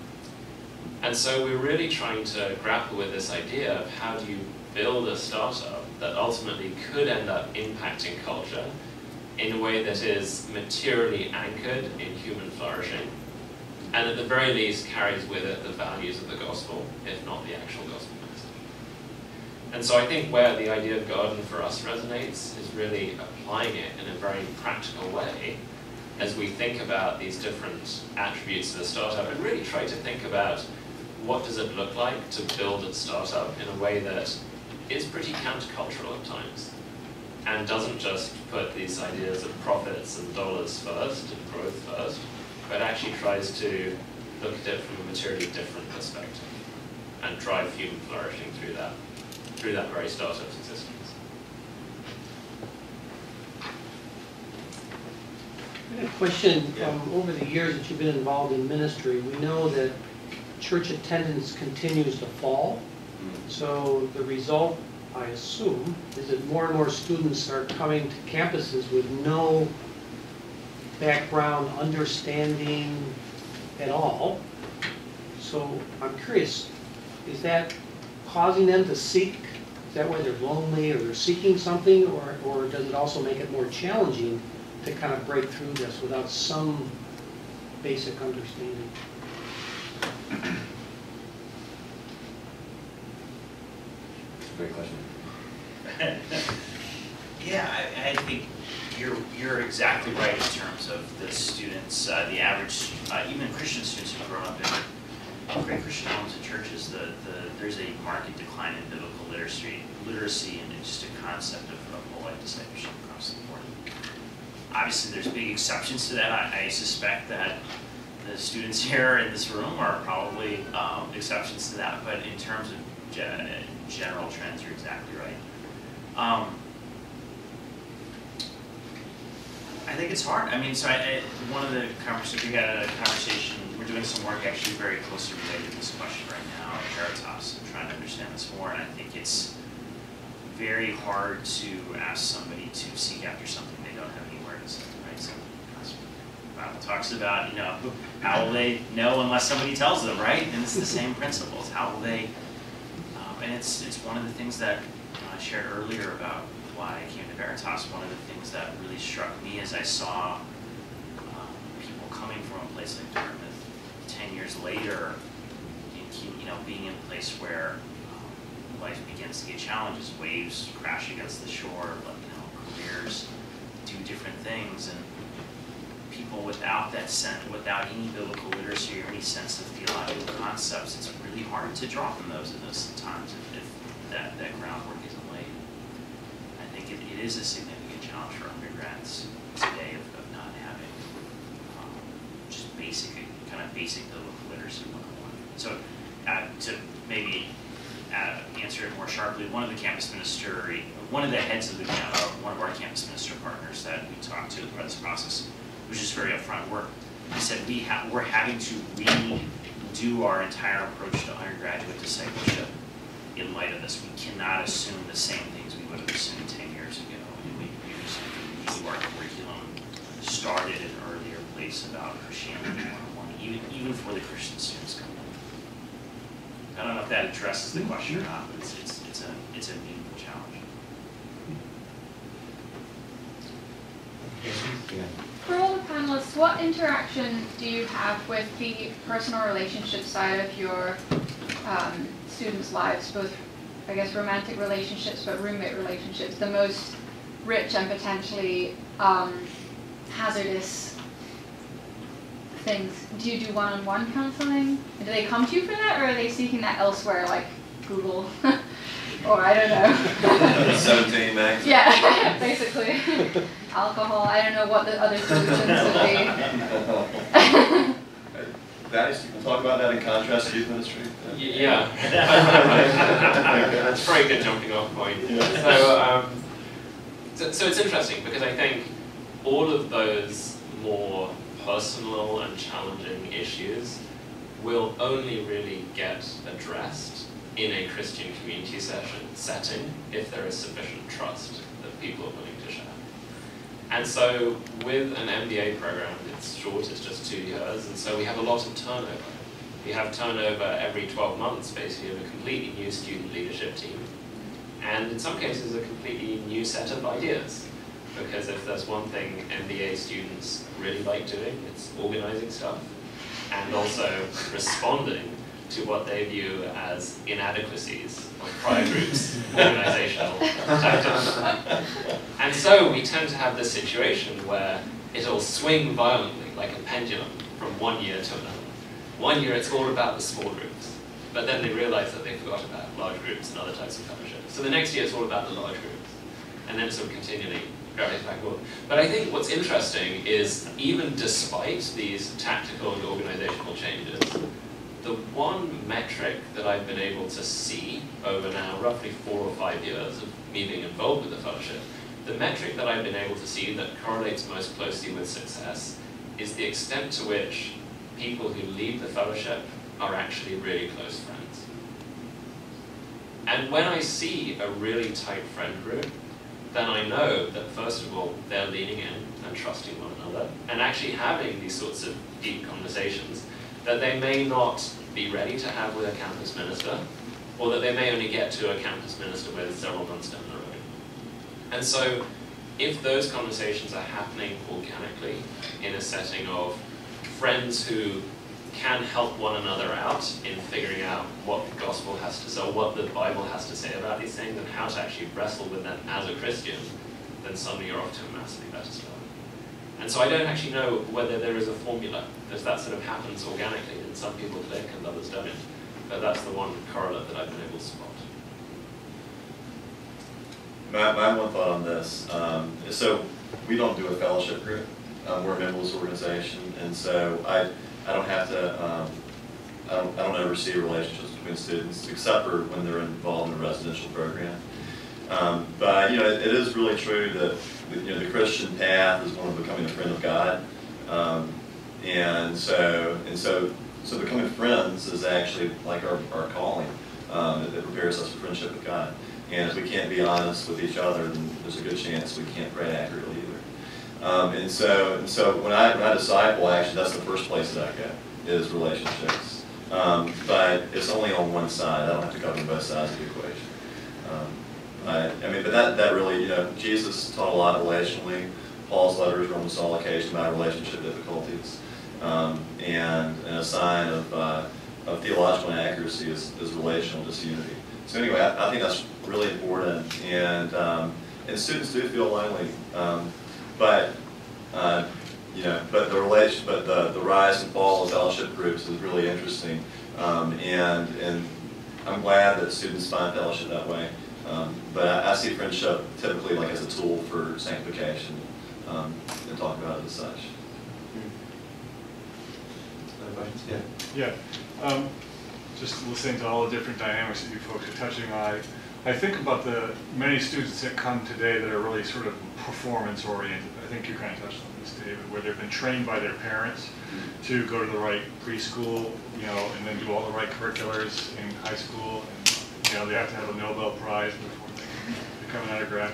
And so we're really trying to grapple with this idea of how do you build a startup that ultimately could end up impacting culture in a way that is materially anchored in human flourishing, and at the very least carries with it the values of the gospel, if not the actual gospel message. And so I think where the idea of garden for us resonates is really applying it in a very practical way as we think about these different attributes of a startup, and really try to think about what does it look like to build a startup in a way that is pretty countercultural at times, and doesn't just put these ideas of profits and dollars first and growth first, but actually tries to look at it from a materially different perspective and drive human flourishing through that, through that very startup's existence. I have a question. Um, over the years that you've been involved in ministry, we know that church attendance continues to fall. So the result, I assume, is that more and more students are coming to campuses with no background, understanding at all. So I'm curious, is that causing them to seek? Is that why they're lonely or they're seeking something, or, or does it also make it more challenging to kind of break through this without some basic understanding? Great question. Yeah, I, I think you're you're exactly right in terms of the students, uh, the average, uh, even Christian students who've grown up in great Christian homes and churches. The, the there's a marked decline in biblical literacy, literacy, and just a concept of, of whole life discipleship across the board. Obviously, there's big exceptions to that. I, I suspect that the students here in this room are probably um, exceptions to that. But in terms of ge- general trends, you're exactly right. Um, I think it's hard. I mean, so I, I, one of the conversations, we had a conversation, we're doing some work actually very closely related to this question right now at Veritas, and trying to understand this more, and I think it's very hard to ask somebody to seek after something they don't have any awareness of, right? So the Bible talks about, you know, how will they know unless somebody tells them, right? And it's the same principles. How will they, um, and it's, it's one of the things that I shared earlier about why I came to Veritas. One of the things that really struck me as I saw um, people coming from a place like Dartmouth ten years later, in, you know, being in a place where um, life begins to get challenges, waves crash against the shore, you know, careers do different things, and people without that sense, without any biblical literacy or any sense of theological concepts, it's really hard to draw from those at those times if, if that, that groundwork isn't laid. I think it, it is a significant challenge for undergrads today of, of not having um, just basic, kind of basic biblical literacy one oh one. So uh, to maybe uh, answer it more sharply, one of the campus minister, one of the heads of the, uh, one of our campus minister partners that we talked to throughout this process, was just very upfront work. He said we have we're having to redo our entire approach to undergraduate discipleship in light of this. We cannot assume the same things we would have assumed ten years ago. And we, we just have to redo our curriculum, started at an earlier place about Christianity one oh one, even even for the Christian students coming in. I don't know if that addresses the question or not, but it's it's it's a it's a meaningful challenge. Yeah. For all the panelists, what interaction do you have with the personal relationship side of your um, students' lives, both, I guess, romantic relationships, but roommate relationships, the most rich and potentially um, hazardous things? Do you do one-on-one counseling? Do they come to you for that, or are they seeking that elsewhere, like Google? Or I don't know. seventeen max. Yeah, basically. Alcohol. I don't know what the other solutions would be. Thaddeus, you can talk about that in contrast to youth ministry. Yeah. That's probably a good jumping off point. Yeah. So, um, so, so it's interesting because I think all of those more personal and challenging issues will only really get addressed in a Christian community session setting if there is sufficient trust that people are willing to share. And so with an M B A program, it's short, it's just two years, and so we have a lot of turnover. We have turnover every twelve months, basically, of a completely new student leadership team. And in some cases, a completely new set of ideas. Because if there's one thing M B A students really like doing, it's organizing stuff, and also responding to what they view as inadequacies of prior groups' organizational tactics. And so we tend to have this situation where it'll swing violently, like a pendulum, from one year to another. One year it's all about the small groups, but then they realize that they forgot about large groups and other types of fellowship. So the next year it's all about the large groups, and then sort of continually gravitates back and forth. But I think what's interesting is, even despite these tactical and organizational changes, the one metric that I've been able to see over now roughly four or five years of me being involved with the fellowship the metric that I've been able to see that correlates most closely with success is the extent to which people who leave the fellowship are actually really close friends. And when I see a really tight friend group, then I know that first of all, they're leaning in and trusting one another, and actually having these sorts of deep conversations that they may not be ready to have with a campus minister, or that they may only get to a campus minister with several months down the road. And so, if those conversations are happening organically in a setting of friends who can help one another out in figuring out what the gospel has to say, or what the Bible has to say about these things, and how to actually wrestle with them as a Christian, then suddenly you're off to a massively better start. And so I don't actually know whether there is a formula. If that sort of happens organically, then some people click and others don't. But that's the one correlate that I've been able to spot. My, my one thought on this, um, is so we don't do a fellowship group. Um, we're a memberless organization, and so I, I don't have to, um, I don't, I don't oversee relationships between students, except for when they're involved in a residential program. Um, but, you know, it, it is really true that, you know, the Christian path is one of becoming a friend of God. Um, and so, and so, so becoming friends is actually like our, our calling. Um, it, it prepares us for friendship with God. And if we can't be honest with each other, then there's a good chance we can't pray accurately either. Um, and so, and so when I when I disciple, actually, that's the first place that I go, is relationships. Um, but it's only on one side. I don't have to cover both sides of the equation. Um, I, I mean, but that that really, you know, Jesus taught a lot relationally. Paul's letters are almost all occasioned by relationship difficulties, um, and, and a sign of uh, of theological inaccuracy is, is relational disunity. So anyway, I, I think that's really important, and um, and students do feel lonely, um, but uh, you know, but the relation, but the the rise and fall of fellowship groups is really interesting, um, and and I'm glad that students find fellowship that way. Um, but I, I see friendship typically like as a tool for sanctification, um, and talk about it as such. Other questions? Yeah. Yeah. Um, just listening to all the different dynamics that you folks are touching on, I, I think about the many students that come today that are really sort of performance oriented. I think you kind of touched on this, David, where they've been trained by their parents to go to the right preschool, you know, and then do all the right curriculars in high school, and you know they have to have a Nobel Prize before they can become an undergrad.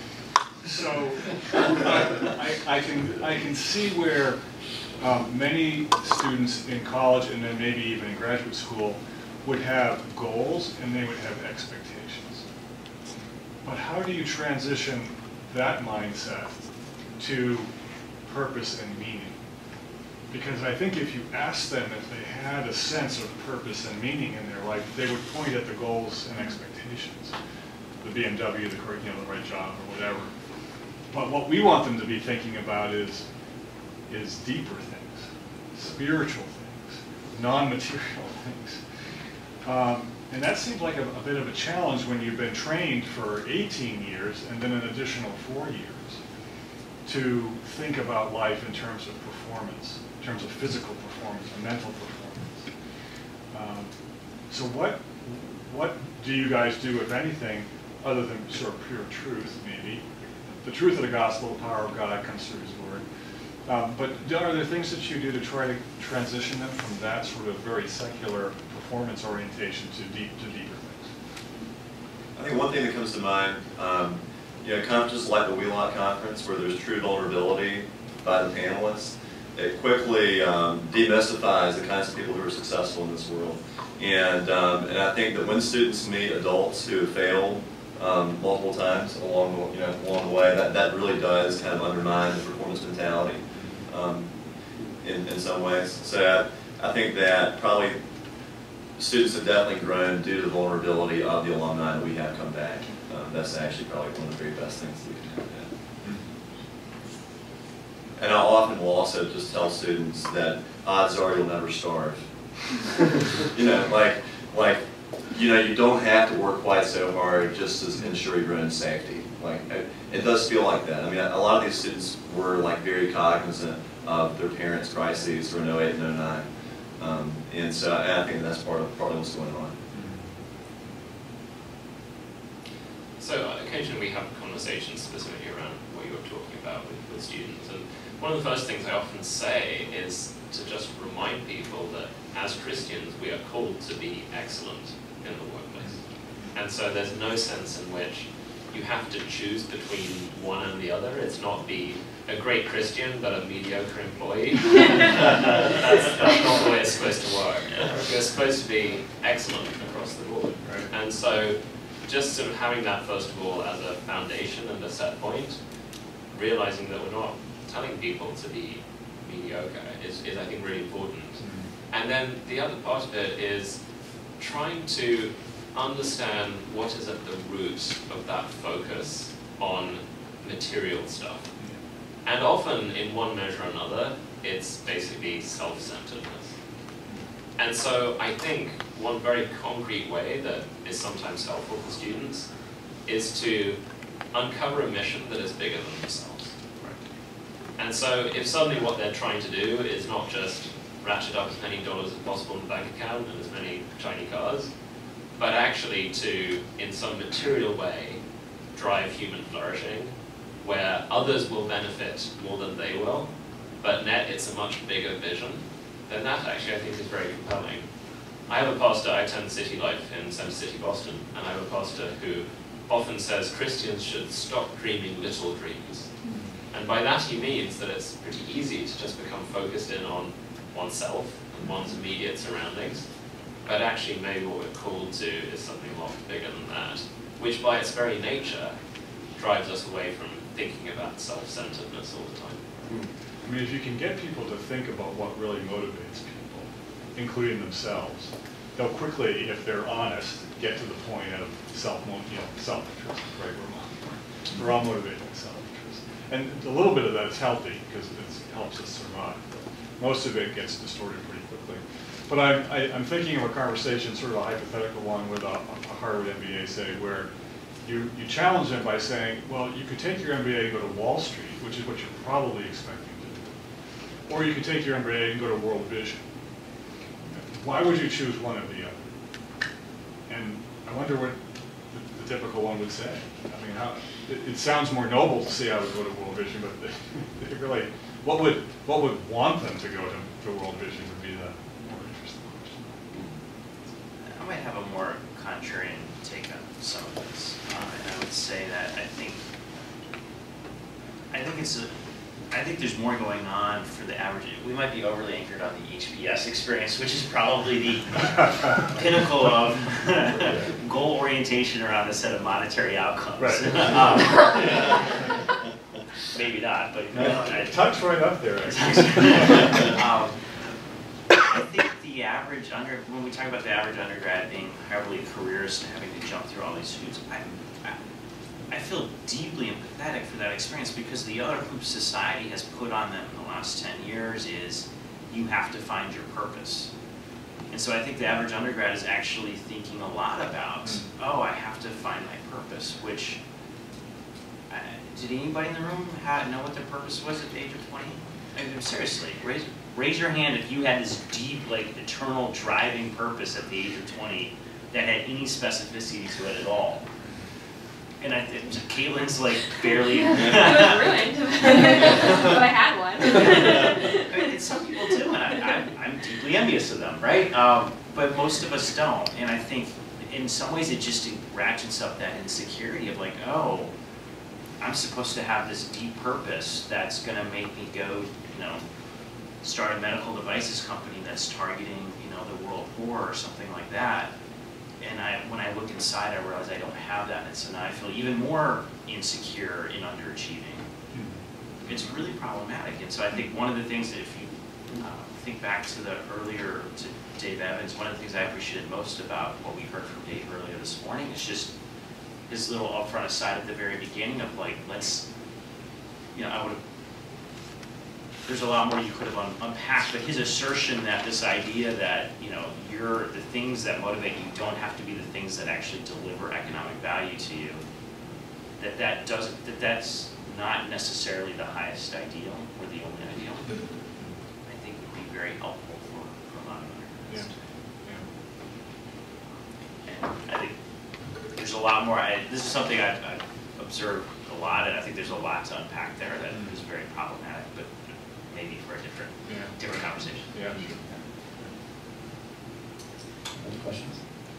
So I, I can I can see where um, many students in college and then maybe even in graduate school would have goals and they would have expectations. But how do you transition that mindset to purpose and meaning? Because I think if you ask them if they had a sense of purpose and meaning in their life, they would point at the goals and expectations, the B M W, the you know, the right job, or whatever. But what we want them to be thinking about is is deeper things, spiritual things, non-material things. Um, and that seems like a, a bit of a challenge when you've been trained for eighteen years and then an additional four years to think about life in terms of performance, in terms of physical performance or mental performance. Um, so what, what do you guys do, if anything, other than sort of pure truth, maybe? The truth of the gospel, the power of God comes through His Word. Um, but are there things that you do to try to transition them from that sort of very secular performance orientation to deep to deeper things? I think one thing that comes to mind, um, you know, conferences like the Wheelock conference, where there's true vulnerability by the panelists, it quickly um, demystifies the kinds of people who are successful in this world. And um, and I think that when students meet adults who have failed um, multiple times along the, you know, along the way, that, that really does kind of undermine the performance mentality um, in, in some ways. So I, I think that probably students have definitely grown due to the vulnerability of the alumni that we have come back. Um, that's actually probably one of the very best things that we can do. And I often will also just tell students that odds are you'll never starve. You know, like, like, you know, you don't have to work quite so hard just to ensure your own safety. Like, it, it does feel like that. I mean, a lot of these students were like very cognizant of their parents' crises for in oh eight and oh nine. Um, and so and I think that's part of, part of what's going on. So uh, occasionally we have conversations conversations specifically around what you were talking about with, with students. And one of the first things I often say is to just remind people that as Christians, we are called to be excellent in the workplace. And so there's no sense in which you have to choose between one and the other. It's not be a great Christian, but a mediocre employee. that's, that's not the way it's supposed to work. You're supposed to be excellent across the board. Right. And so just sort of having that, first of all, as a foundation and a set point, realizing that we're not telling people to be mediocre is, is I think, really important. Mm-hmm. And then the other part of it is trying to understand what is at the root of that focus on material stuff. And often, in one measure or another, it's basically self-centeredness. And so I think one very concrete way that is sometimes helpful for students is to uncover a mission that is bigger than themselves. And so if suddenly what they're trying to do is not just ratchet up as many dollars as possible in the bank account and as many shiny cars, but actually to, in some material way, drive human flourishing, where others will benefit more than they will, but net it's a much bigger vision, then that actually I think is very compelling. I have a pastor, I attend City Life in Center City, Boston, and I have a pastor who often says Christians should stop dreaming little dreams. And by that he means that it's pretty easy to just become focused in on oneself and one's immediate surroundings, but actually maybe what we're called to is something a lot bigger than that, which by its very nature drives us away from thinking about self-centeredness all the time. I mean, if you can get people to think about what really motivates people, including themselves, they'll quickly, if they're honest, get to the point of self, you know, self-interest, right? We're, we're all motivated by self-interest. And a little bit of that is healthy because it helps us survive. But most of it gets distorted pretty quickly. But I'm, I, I'm thinking of a conversation, sort of a hypothetical one with a, a Harvard M B A, say, where you, you challenge them by saying, well, you could take your M B A and go to Wall Street, which is what you're probably expecting to do. Or you could take your M B A and go to World Vision. Why would you choose one or the other? And I wonder what the, the typical one would say. I mean, how, it, it sounds more noble to say I would go to World Vision, but they, they really, what would what would want them to go to, to World Vision would be the more interesting question. I might have a more contrarian take on some of this, uh, and I would say that I think I think it's a, I think there's more going on for the average. We might be overly anchored on the H P S experience, which is probably the pinnacle of goal orientation around a set of monetary outcomes. Right. um, maybe not, but no, I, tuck's right up there. um, I think the average under when we talk about the average undergrad being heavily careerist and having to jump through all these hoops, I, I I feel deeply empathetic for that experience because the other hoop society has put on them in the last ten years is you have to find your purpose. And so I think the average undergrad is actually thinking a lot about, oh, I have to find my purpose, which, uh, did anybody in the room have, know what their purpose was at the age of twenty? I mean, seriously, raise, raise your hand if you had this deep, like, eternal driving purpose at the age of twenty that had any specificity to it at all. And I think Caitlin's like barely. It was ruined, but I had one. I mean, it's some people do, and I, I'm, I'm deeply envious of them, right? Um, but most of us don't, and I think in some ways it just ratchets up that insecurity of like, oh, I'm supposed to have this deep purpose that's going to make me go, you know, start a medical devices company that's targeting, you know, the world poor or something like that. And I, when I look inside, I realize I don't have that, and so now I feel even more insecure in underachieving. Mm-hmm. It's really problematic, and so I think one of the things that if you uh, think back to the earlier, to Dave Evans, one of the things I appreciated most about what we heard from Dave earlier this morning is just his little upfront aside at the very beginning of like, let's, you know, I would have, there's a lot more you could have un unpacked, but his assertion that this idea that, you know, you're, the things that motivate you don't have to be the things that actually deliver economic value to you, that that doesn't, that that's not necessarily the highest ideal or the only ideal, I think would be very helpful for, for a lot of undergrads. Yeah. Yeah. And I think there's a lot more, I, this is something I've, I've observed a a lot, and I think there's a lot to unpack there that is very problematic, but maybe for a different, Yeah. different conversation. Yeah. Any questions?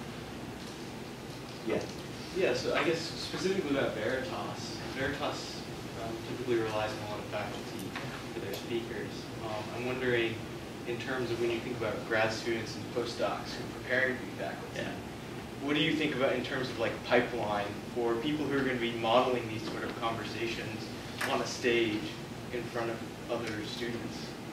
Yeah. Yeah, so I guess specifically about Veritas. Veritas um, typically relies on a lot of faculty for their speakers. Um, I'm wondering, in terms of when you think about grad students and postdocs who are preparing to be faculty, Yeah. what do you think about in terms of like pipeline for people who are going to be modeling these sort of conversations on a stage in front of other students?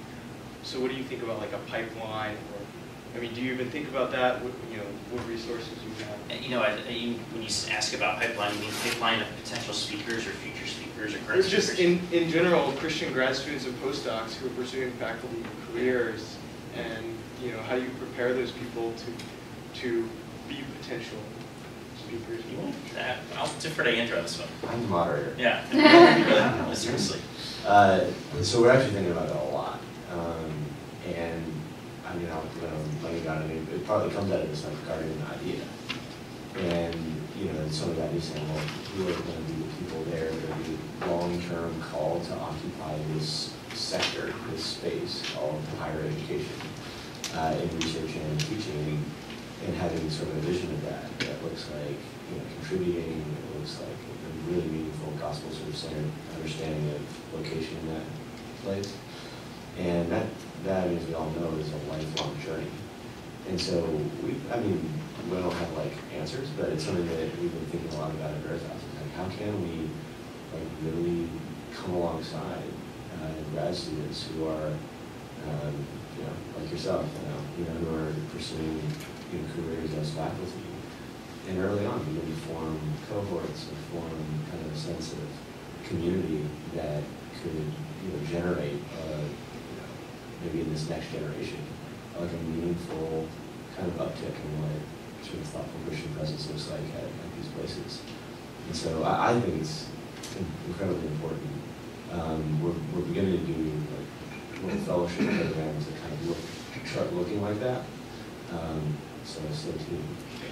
So what do you think about like a pipeline, or, I mean, do you even think about that? What, you know, what resources you have? Uh, You know, I, I, you, when you s- ask about pipeline, you mean pipeline of potential speakers or future speakers or current It's just speakers? in, in general, Christian grad students and postdocs who are pursuing faculty careers, and you know, how do you prepare those people to to be potential speakers? You want that? I'll defer to Andrew on this one. I'm the moderator. Yeah. Really, seriously. Uh, so we're actually thinking about it a lot. Um, and I mean, I'll, you know, like about it, it probably comes out of this like guardian idea. And, you know, some of that is saying, well, who are going to be the people there that are be long-term called to occupy this sector, this space called higher education, uh, in research and teaching, and, and having sort of a vision of that that looks like, you know, contributing, it looks like a really meaningful gospel sort of centered understanding of location in that place. And that, that, as we all know, is a lifelong journey. And so we, I mean, we don't have like answers, but it's something that we've been thinking a lot about at Veritas. It's like, how can we like really come alongside uh, grad students who are, um, you know, like yourself, you know, you know, who are pursuing, you know, careers as faculty, and early on begin to form cohorts and form kind of a sense of community that could, you know, generate, uh, you know, maybe in this next generation, like a meaningful kind of uptick in what sort of thoughtful Christian presence looks like at, at these places. And so I, I think it's incredibly important. Um, we're, we're beginning to do like little fellowship programs that kind of look, start looking like that. Um, so stay tuned.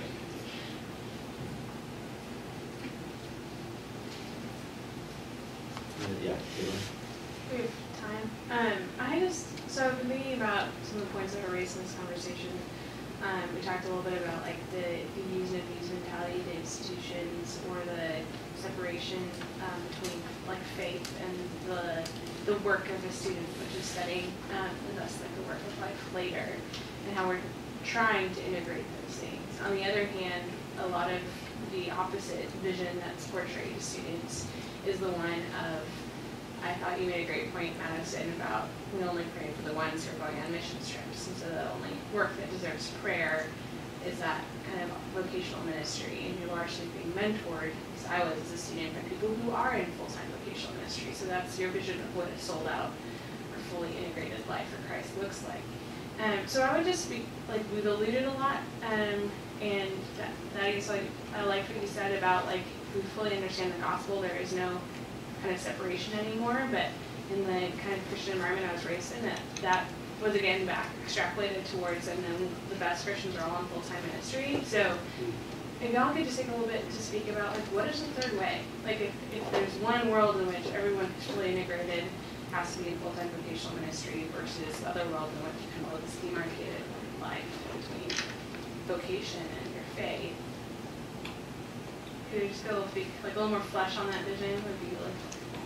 Yeah, We have time. Um, I just, so I've been thinking about some of the points that were raised in this conversation. Um, we talked a little bit about like the, the use and abuse mentality of the institutions, or the separation um, between like faith and the the work of a student, which is studying, um, and thus like the work of life later, and how we're trying to integrate those things. On the other hand, a lot of the opposite vision that's portrayed to students is the one of, I thought you made a great point, Madison, about we only pray for the ones who are going on mission trips, and so the only work that deserves prayer is that kind of vocational ministry, and you're largely being mentored, as I was as a student, by people who are in full-time vocational ministry, so that's your vision of what a sold-out or fully integrated life for Christ looks like. Um, so I would just be, like, we've alluded a lot, um, and that, that is like, I like what you said about, like, we fully understand the gospel, there is no kind of separation anymore, but in the kind of Christian environment I was raised in, that, that was again back extrapolated towards, and then the best Christians are all in full-time ministry. So if y'all could just take a little bit to speak about, like, what is the third way? Like, if, if there's one world in which everyone who's fully integrated has to be in full-time vocational ministry versus the other world in which you can live this demarcated life between vocation and your faith. Could you just go speak, like, a little more flesh on that vision would be like.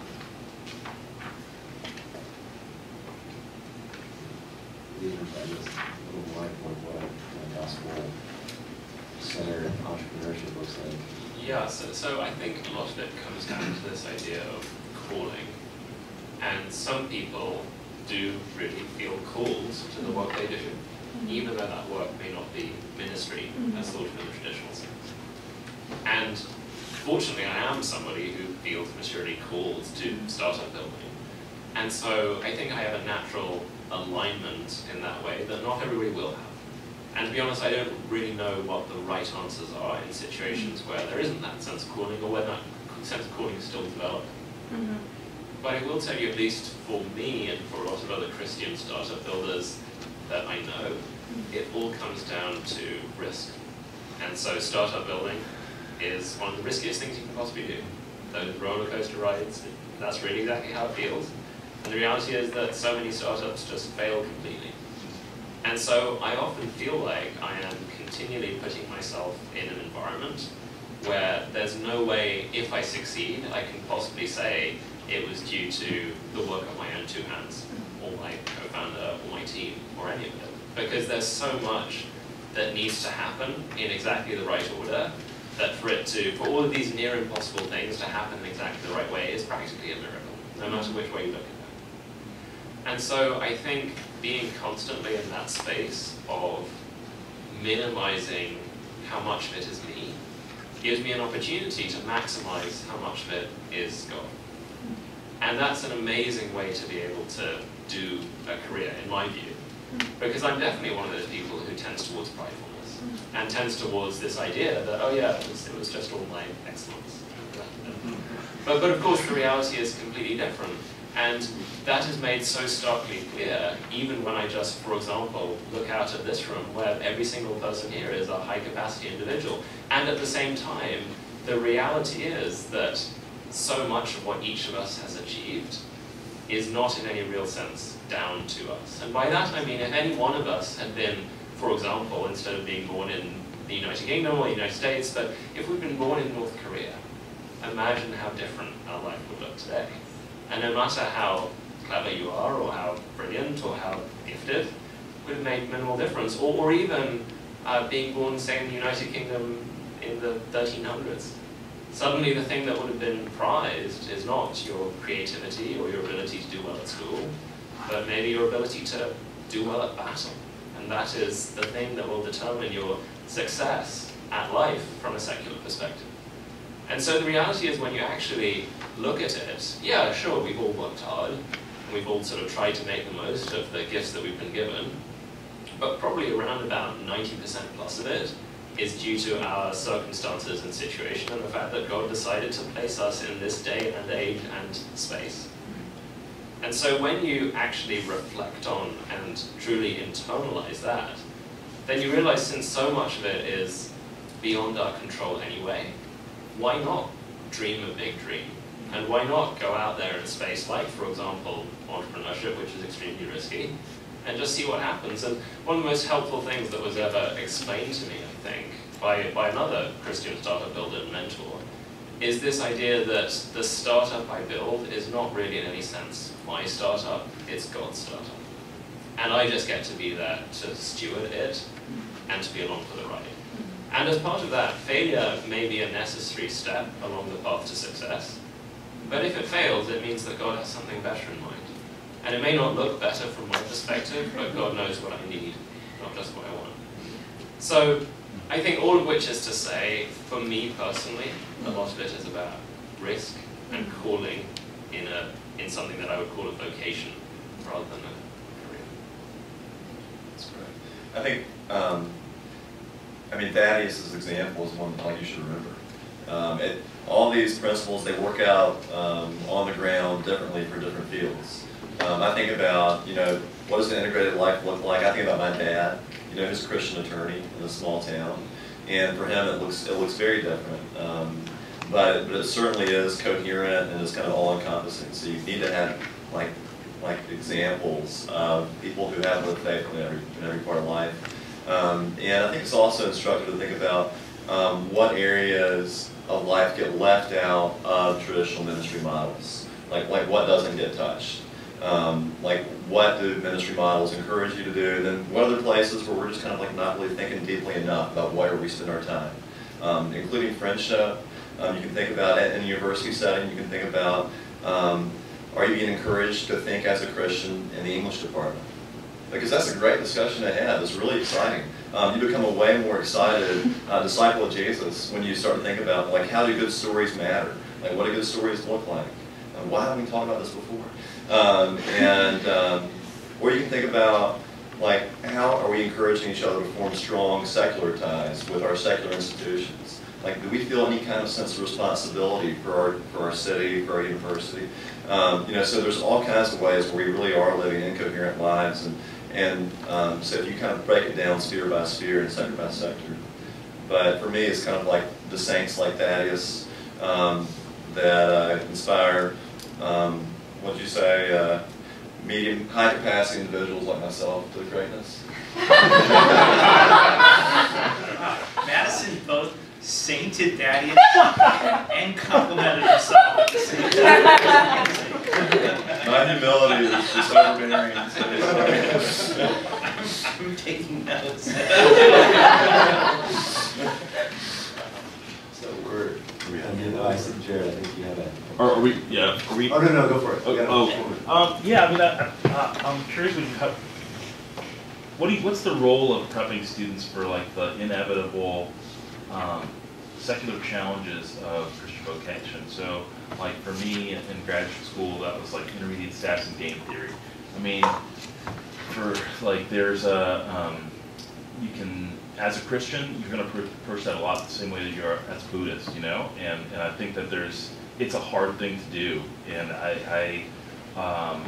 These are a little more like what a gospel-centered entrepreneurship looks like. Yeah, so, so I think a lot of it comes down to this idea of calling. And some people do really feel called to the work they do, mm-hmm. even though that work may not be ministry mm-hmm. as thought of in the traditional sense. And fortunately, I am somebody who feels maturely called to startup building. And so I think I have a natural alignment in that way that not everybody will have. And to be honest, I don't really know what the right answers are in situations where there isn't that sense of calling, or where that sense of calling is still developing. Mm-hmm. But I will tell you, at least for me and for a lot of other Christian startup builders that I know, it all comes down to risk. And so startup building is one of the riskiest things you can possibly do. those roller coaster rides, that's really exactly how it feels. And the reality is that so many startups just fail completely. And so I often feel like I am continually putting myself in an environment where there's no way, if I succeed, I can possibly say it was due to the work of my own two hands, or my co-founder, or my team, or any of it. Because there's so much that needs to happen in exactly the right order, that for it to, for all of these near impossible things to happen in exactly the right way is practically a miracle, no matter which way you look at it. And so I think being constantly in that space of minimizing how much of it is me gives me an opportunity to maximize how much of it is God. And that's an amazing way to be able to do a career, in my view. Because I'm definitely one of those people who tends towards pridefulness, and tends towards this idea that, oh yeah, it was, it was just all my excellence. But, but of course the reality is completely different. And that is made so starkly clear, even when I just, for example, look out at this room where every single person here is a high-capacity individual. And at the same time, the reality is that so much of what each of us has achieved is not in any real sense down to us. And by that I mean if any one of us had been, for example, instead of being born in the United Kingdom or the United States, but if we'd been born in North Korea, imagine how different our life would look today. And no matter how clever you are, or how brilliant, or how gifted, it would have made minimal difference. Or, or even uh, being born, say, in the United Kingdom in the thirteen hundreds. Suddenly the thing that would have been prized is not your creativity or your ability to do well at school, but maybe your ability to do well at battle. And that is the thing that will determine your success at life from a secular perspective. And so the reality is when you actually look at it, yeah, sure, we've all worked hard, and we've all sort of tried to make the most of the gifts that we've been given, but probably around about ninety percent plus of it is due to our circumstances and situation and the fact that God decided to place us in this day and age and space. And so when you actually reflect on and truly internalize that, then you realize since so much of it is beyond our control anyway, why not dream a big dream? And why not go out there in a space like, for example, entrepreneurship, which is extremely risky, and just see what happens? And one of the most helpful things that was ever explained to me, I think, by, by another Christian startup builder and mentor, is this idea that the startup I build is not really in any sense my startup, it's God's startup. And I just get to be there to steward it and to be along for the ride. And as part of that, failure may be a necessary step along the path to success. But if it fails, it means that God has something better in mind. And it may not look better from my perspective, but God knows what I need, not just what I want. So I think all of which is to say, for me personally, a lot of it is about risk and calling in, a, in something that I would call a vocation rather than a career. That's great. I think, um, I mean, Thaddeus' example is one that like, you should remember. Um, it, all these principles, they work out um, on the ground differently for different fields. Um, I think about, you know, what does an integrated life look like? I think about my dad, you know, he's a Christian attorney in a small town. And for him, it looks, it looks very different. Um, but, but it certainly is coherent and it's kind of all-encompassing. So you need to have, like, like examples of people who have lived faith in every, in every part of life. Um, and I think it's also instructive to think about um, what areas of life get left out of traditional ministry models. Like, like what doesn't get touched. Um, like what do ministry models encourage you to do? Then what other places where we're just kind of like not really thinking deeply enough about where we spend our time, um, including friendship. Um, you can think about it in a university setting. You can think about um, are you being encouraged to think as a Christian in the English department? Because that's a great discussion to have. It's really exciting. Um, you become a way more excited uh, disciple of Jesus when you start to think about like how do good stories matter? Like what do good stories look like? And why haven't we talked about this before? Um, and um, or you can think about like how are we encouraging each other to form strong secular ties with our secular institutions? Like do we feel any kind of sense of responsibility for our for our city, for our university? Um, you know, so there's all kinds of ways where we really are living incoherent lives, and and um, so if you kind of break it down sphere by sphere and sector by sector. But for me, it's kind of like the saints like Thaddeus. Um, that uh, inspire, um, what'd you say, uh, medium, high capacity individuals like myself to greatness. Madison both sainted Thaddeus and complimented herself at the same time. My humility is just overbearing. I'm, I'm taking notes. So we're, and then, oh, I see Jared, I think you have a. Or are we, yeah, are we? Oh, no, no, go for it. Oh, You gotta oh, move forward. um, yeah, I mean, I, I, I'm curious what you have, what do you, what's the role of prepping students for like the inevitable um, secular challenges of Christian vocation? So, like for me in graduate school, that was like intermediate stats and game theory. I mean, for like there's a, um, you can, as a Christian, you're going to approach that a lot the same way that you're as a Buddhist, you know? And, and I think that there's, it's a hard thing to do. And I, I um,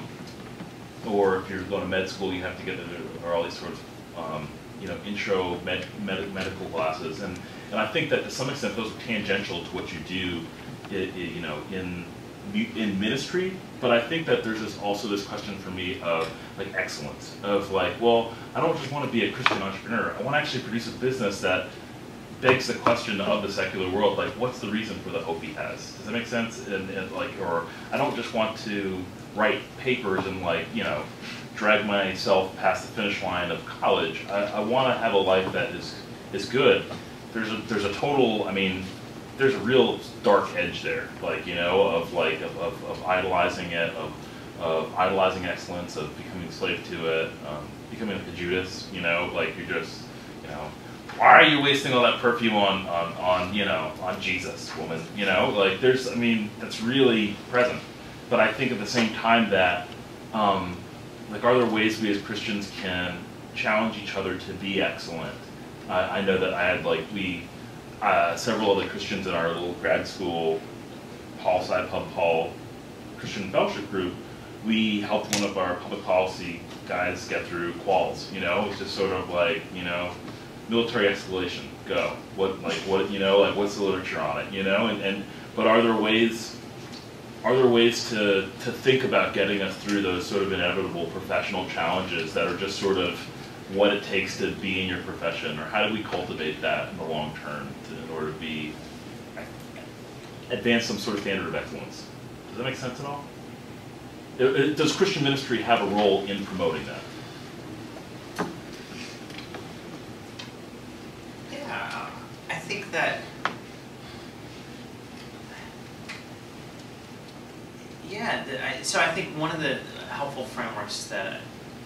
or if you're going to med school, you have to get there are all these sorts of, um, you know, intro med, med, medical classes. And, and I think that to some extent those are tangential to what you do, it, it, you know, in in ministry. But I think that there's this, also this question for me of like excellence, of like, well, I don't just want to be a Christian entrepreneur. I want to actually produce a business that begs the question of the secular world, like, what's the reason for the hope he has? Does that make sense? And, and like, or I don't just want to write papers and like, you know, drag myself past the finish line of college. I, I want to have a life that is is good. There's a there's a total, I mean, there's a real dark edge there, like, you know, of like of, of, of idolizing it, of of idolizing excellence, of becoming a slave to it, um, becoming like a Judas, you know, like you're just, you know, why are you wasting all that perfume on, on, on, you know, on Jesus, woman, you know, like there's, I mean, that's really present. But I think at the same time that, um, like, are there ways we as Christians can challenge each other to be excellent? I, I know that I had, like, we, uh, several other Christians in our little grad school, Paul Sci Pub Paul Christian Fellowship group, we helped one of our public policy guys get through quals, you know, it's just sort of like, you know, military escalation, go. What, like, what, you know, like, what's the literature on it, you know, and, and but are there ways, are there ways to, to think about getting us through those sort of inevitable professional challenges that are just sort of what it takes to be in your profession, or how do we cultivate that in the long term to, in order to be, advance some sort of standard of excellence? Does that make sense at all? It, it, does Christian ministry have a role in promoting that? Yeah, I think that, yeah, the, I, so I think one of the helpful frameworks that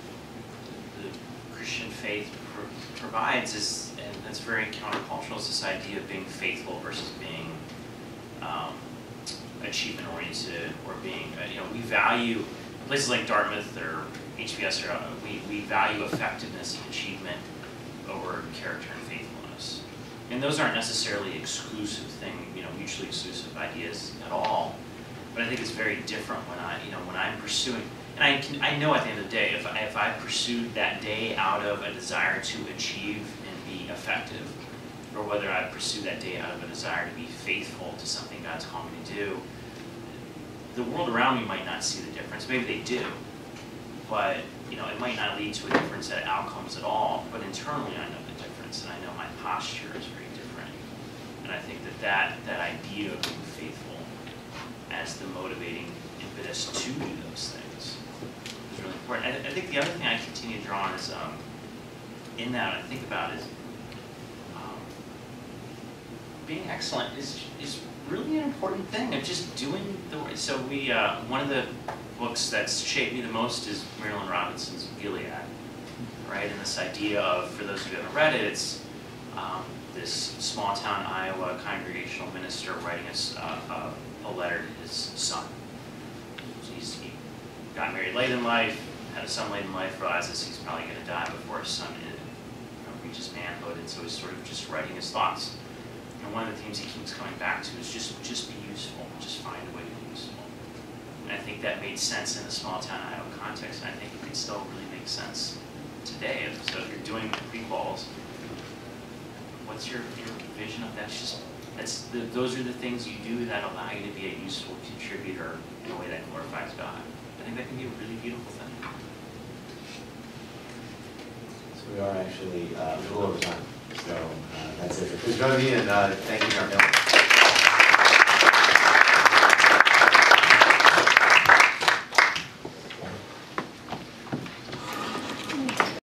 the Christian faith pro provides is, and that's very countercultural, is this idea of being faithful versus being um, achievement oriented, or being, uh, you know, we value, places like Dartmouth or H B S, or, uh, we, we value effectiveness and achievement over character and faithfulness. And those aren't necessarily exclusive thing, you know, mutually exclusive ideas at all. But I think it's very different when I, you know, when I'm pursuing, and I can, I know at the end of the day, if I, if I pursued that day out of a desire to achieve and be effective, or whether I pursue that day out of a desire to be faithful to something God's called me to do, the world around me might not see the difference. Maybe they do, but you know, it might not lead to a difference at outcomes at all. But internally, I know the difference, and I know my posture is very different. And I think that that, that idea of being faithful as the motivating impetus to do those things is really important. I, I think the other thing I continue to draw on is, um, in that I think about is um, being excellent is is really an important thing of just doing the work. So we, uh, one of the books that's shaped me the most is Marilyn Robinson's Gilead, right? And this idea of, for those who haven't read it, it's um, this small town Iowa congregational minister writing a, uh, a letter to his son. So he's, he got married late in life, had a son late in life, realizes he's probably going to die before his son you know, reaches manhood, and so he's sort of just writing his thoughts. And one of the themes he keeps coming back to is just, just be useful, just find a way to be useful. And I think that made sense in a small town Iowa context, and I think it can still really make sense today. So if you're doing pre-quals, what's your, your vision of that? Just That's the, those are the things you do that allow you to be a useful contributor in a way that glorifies God. I think that can be a really beautiful thing. So we are actually uh, a little over time. So uh, that's it for Fulford-Jones, and uh, thank you, our panelists.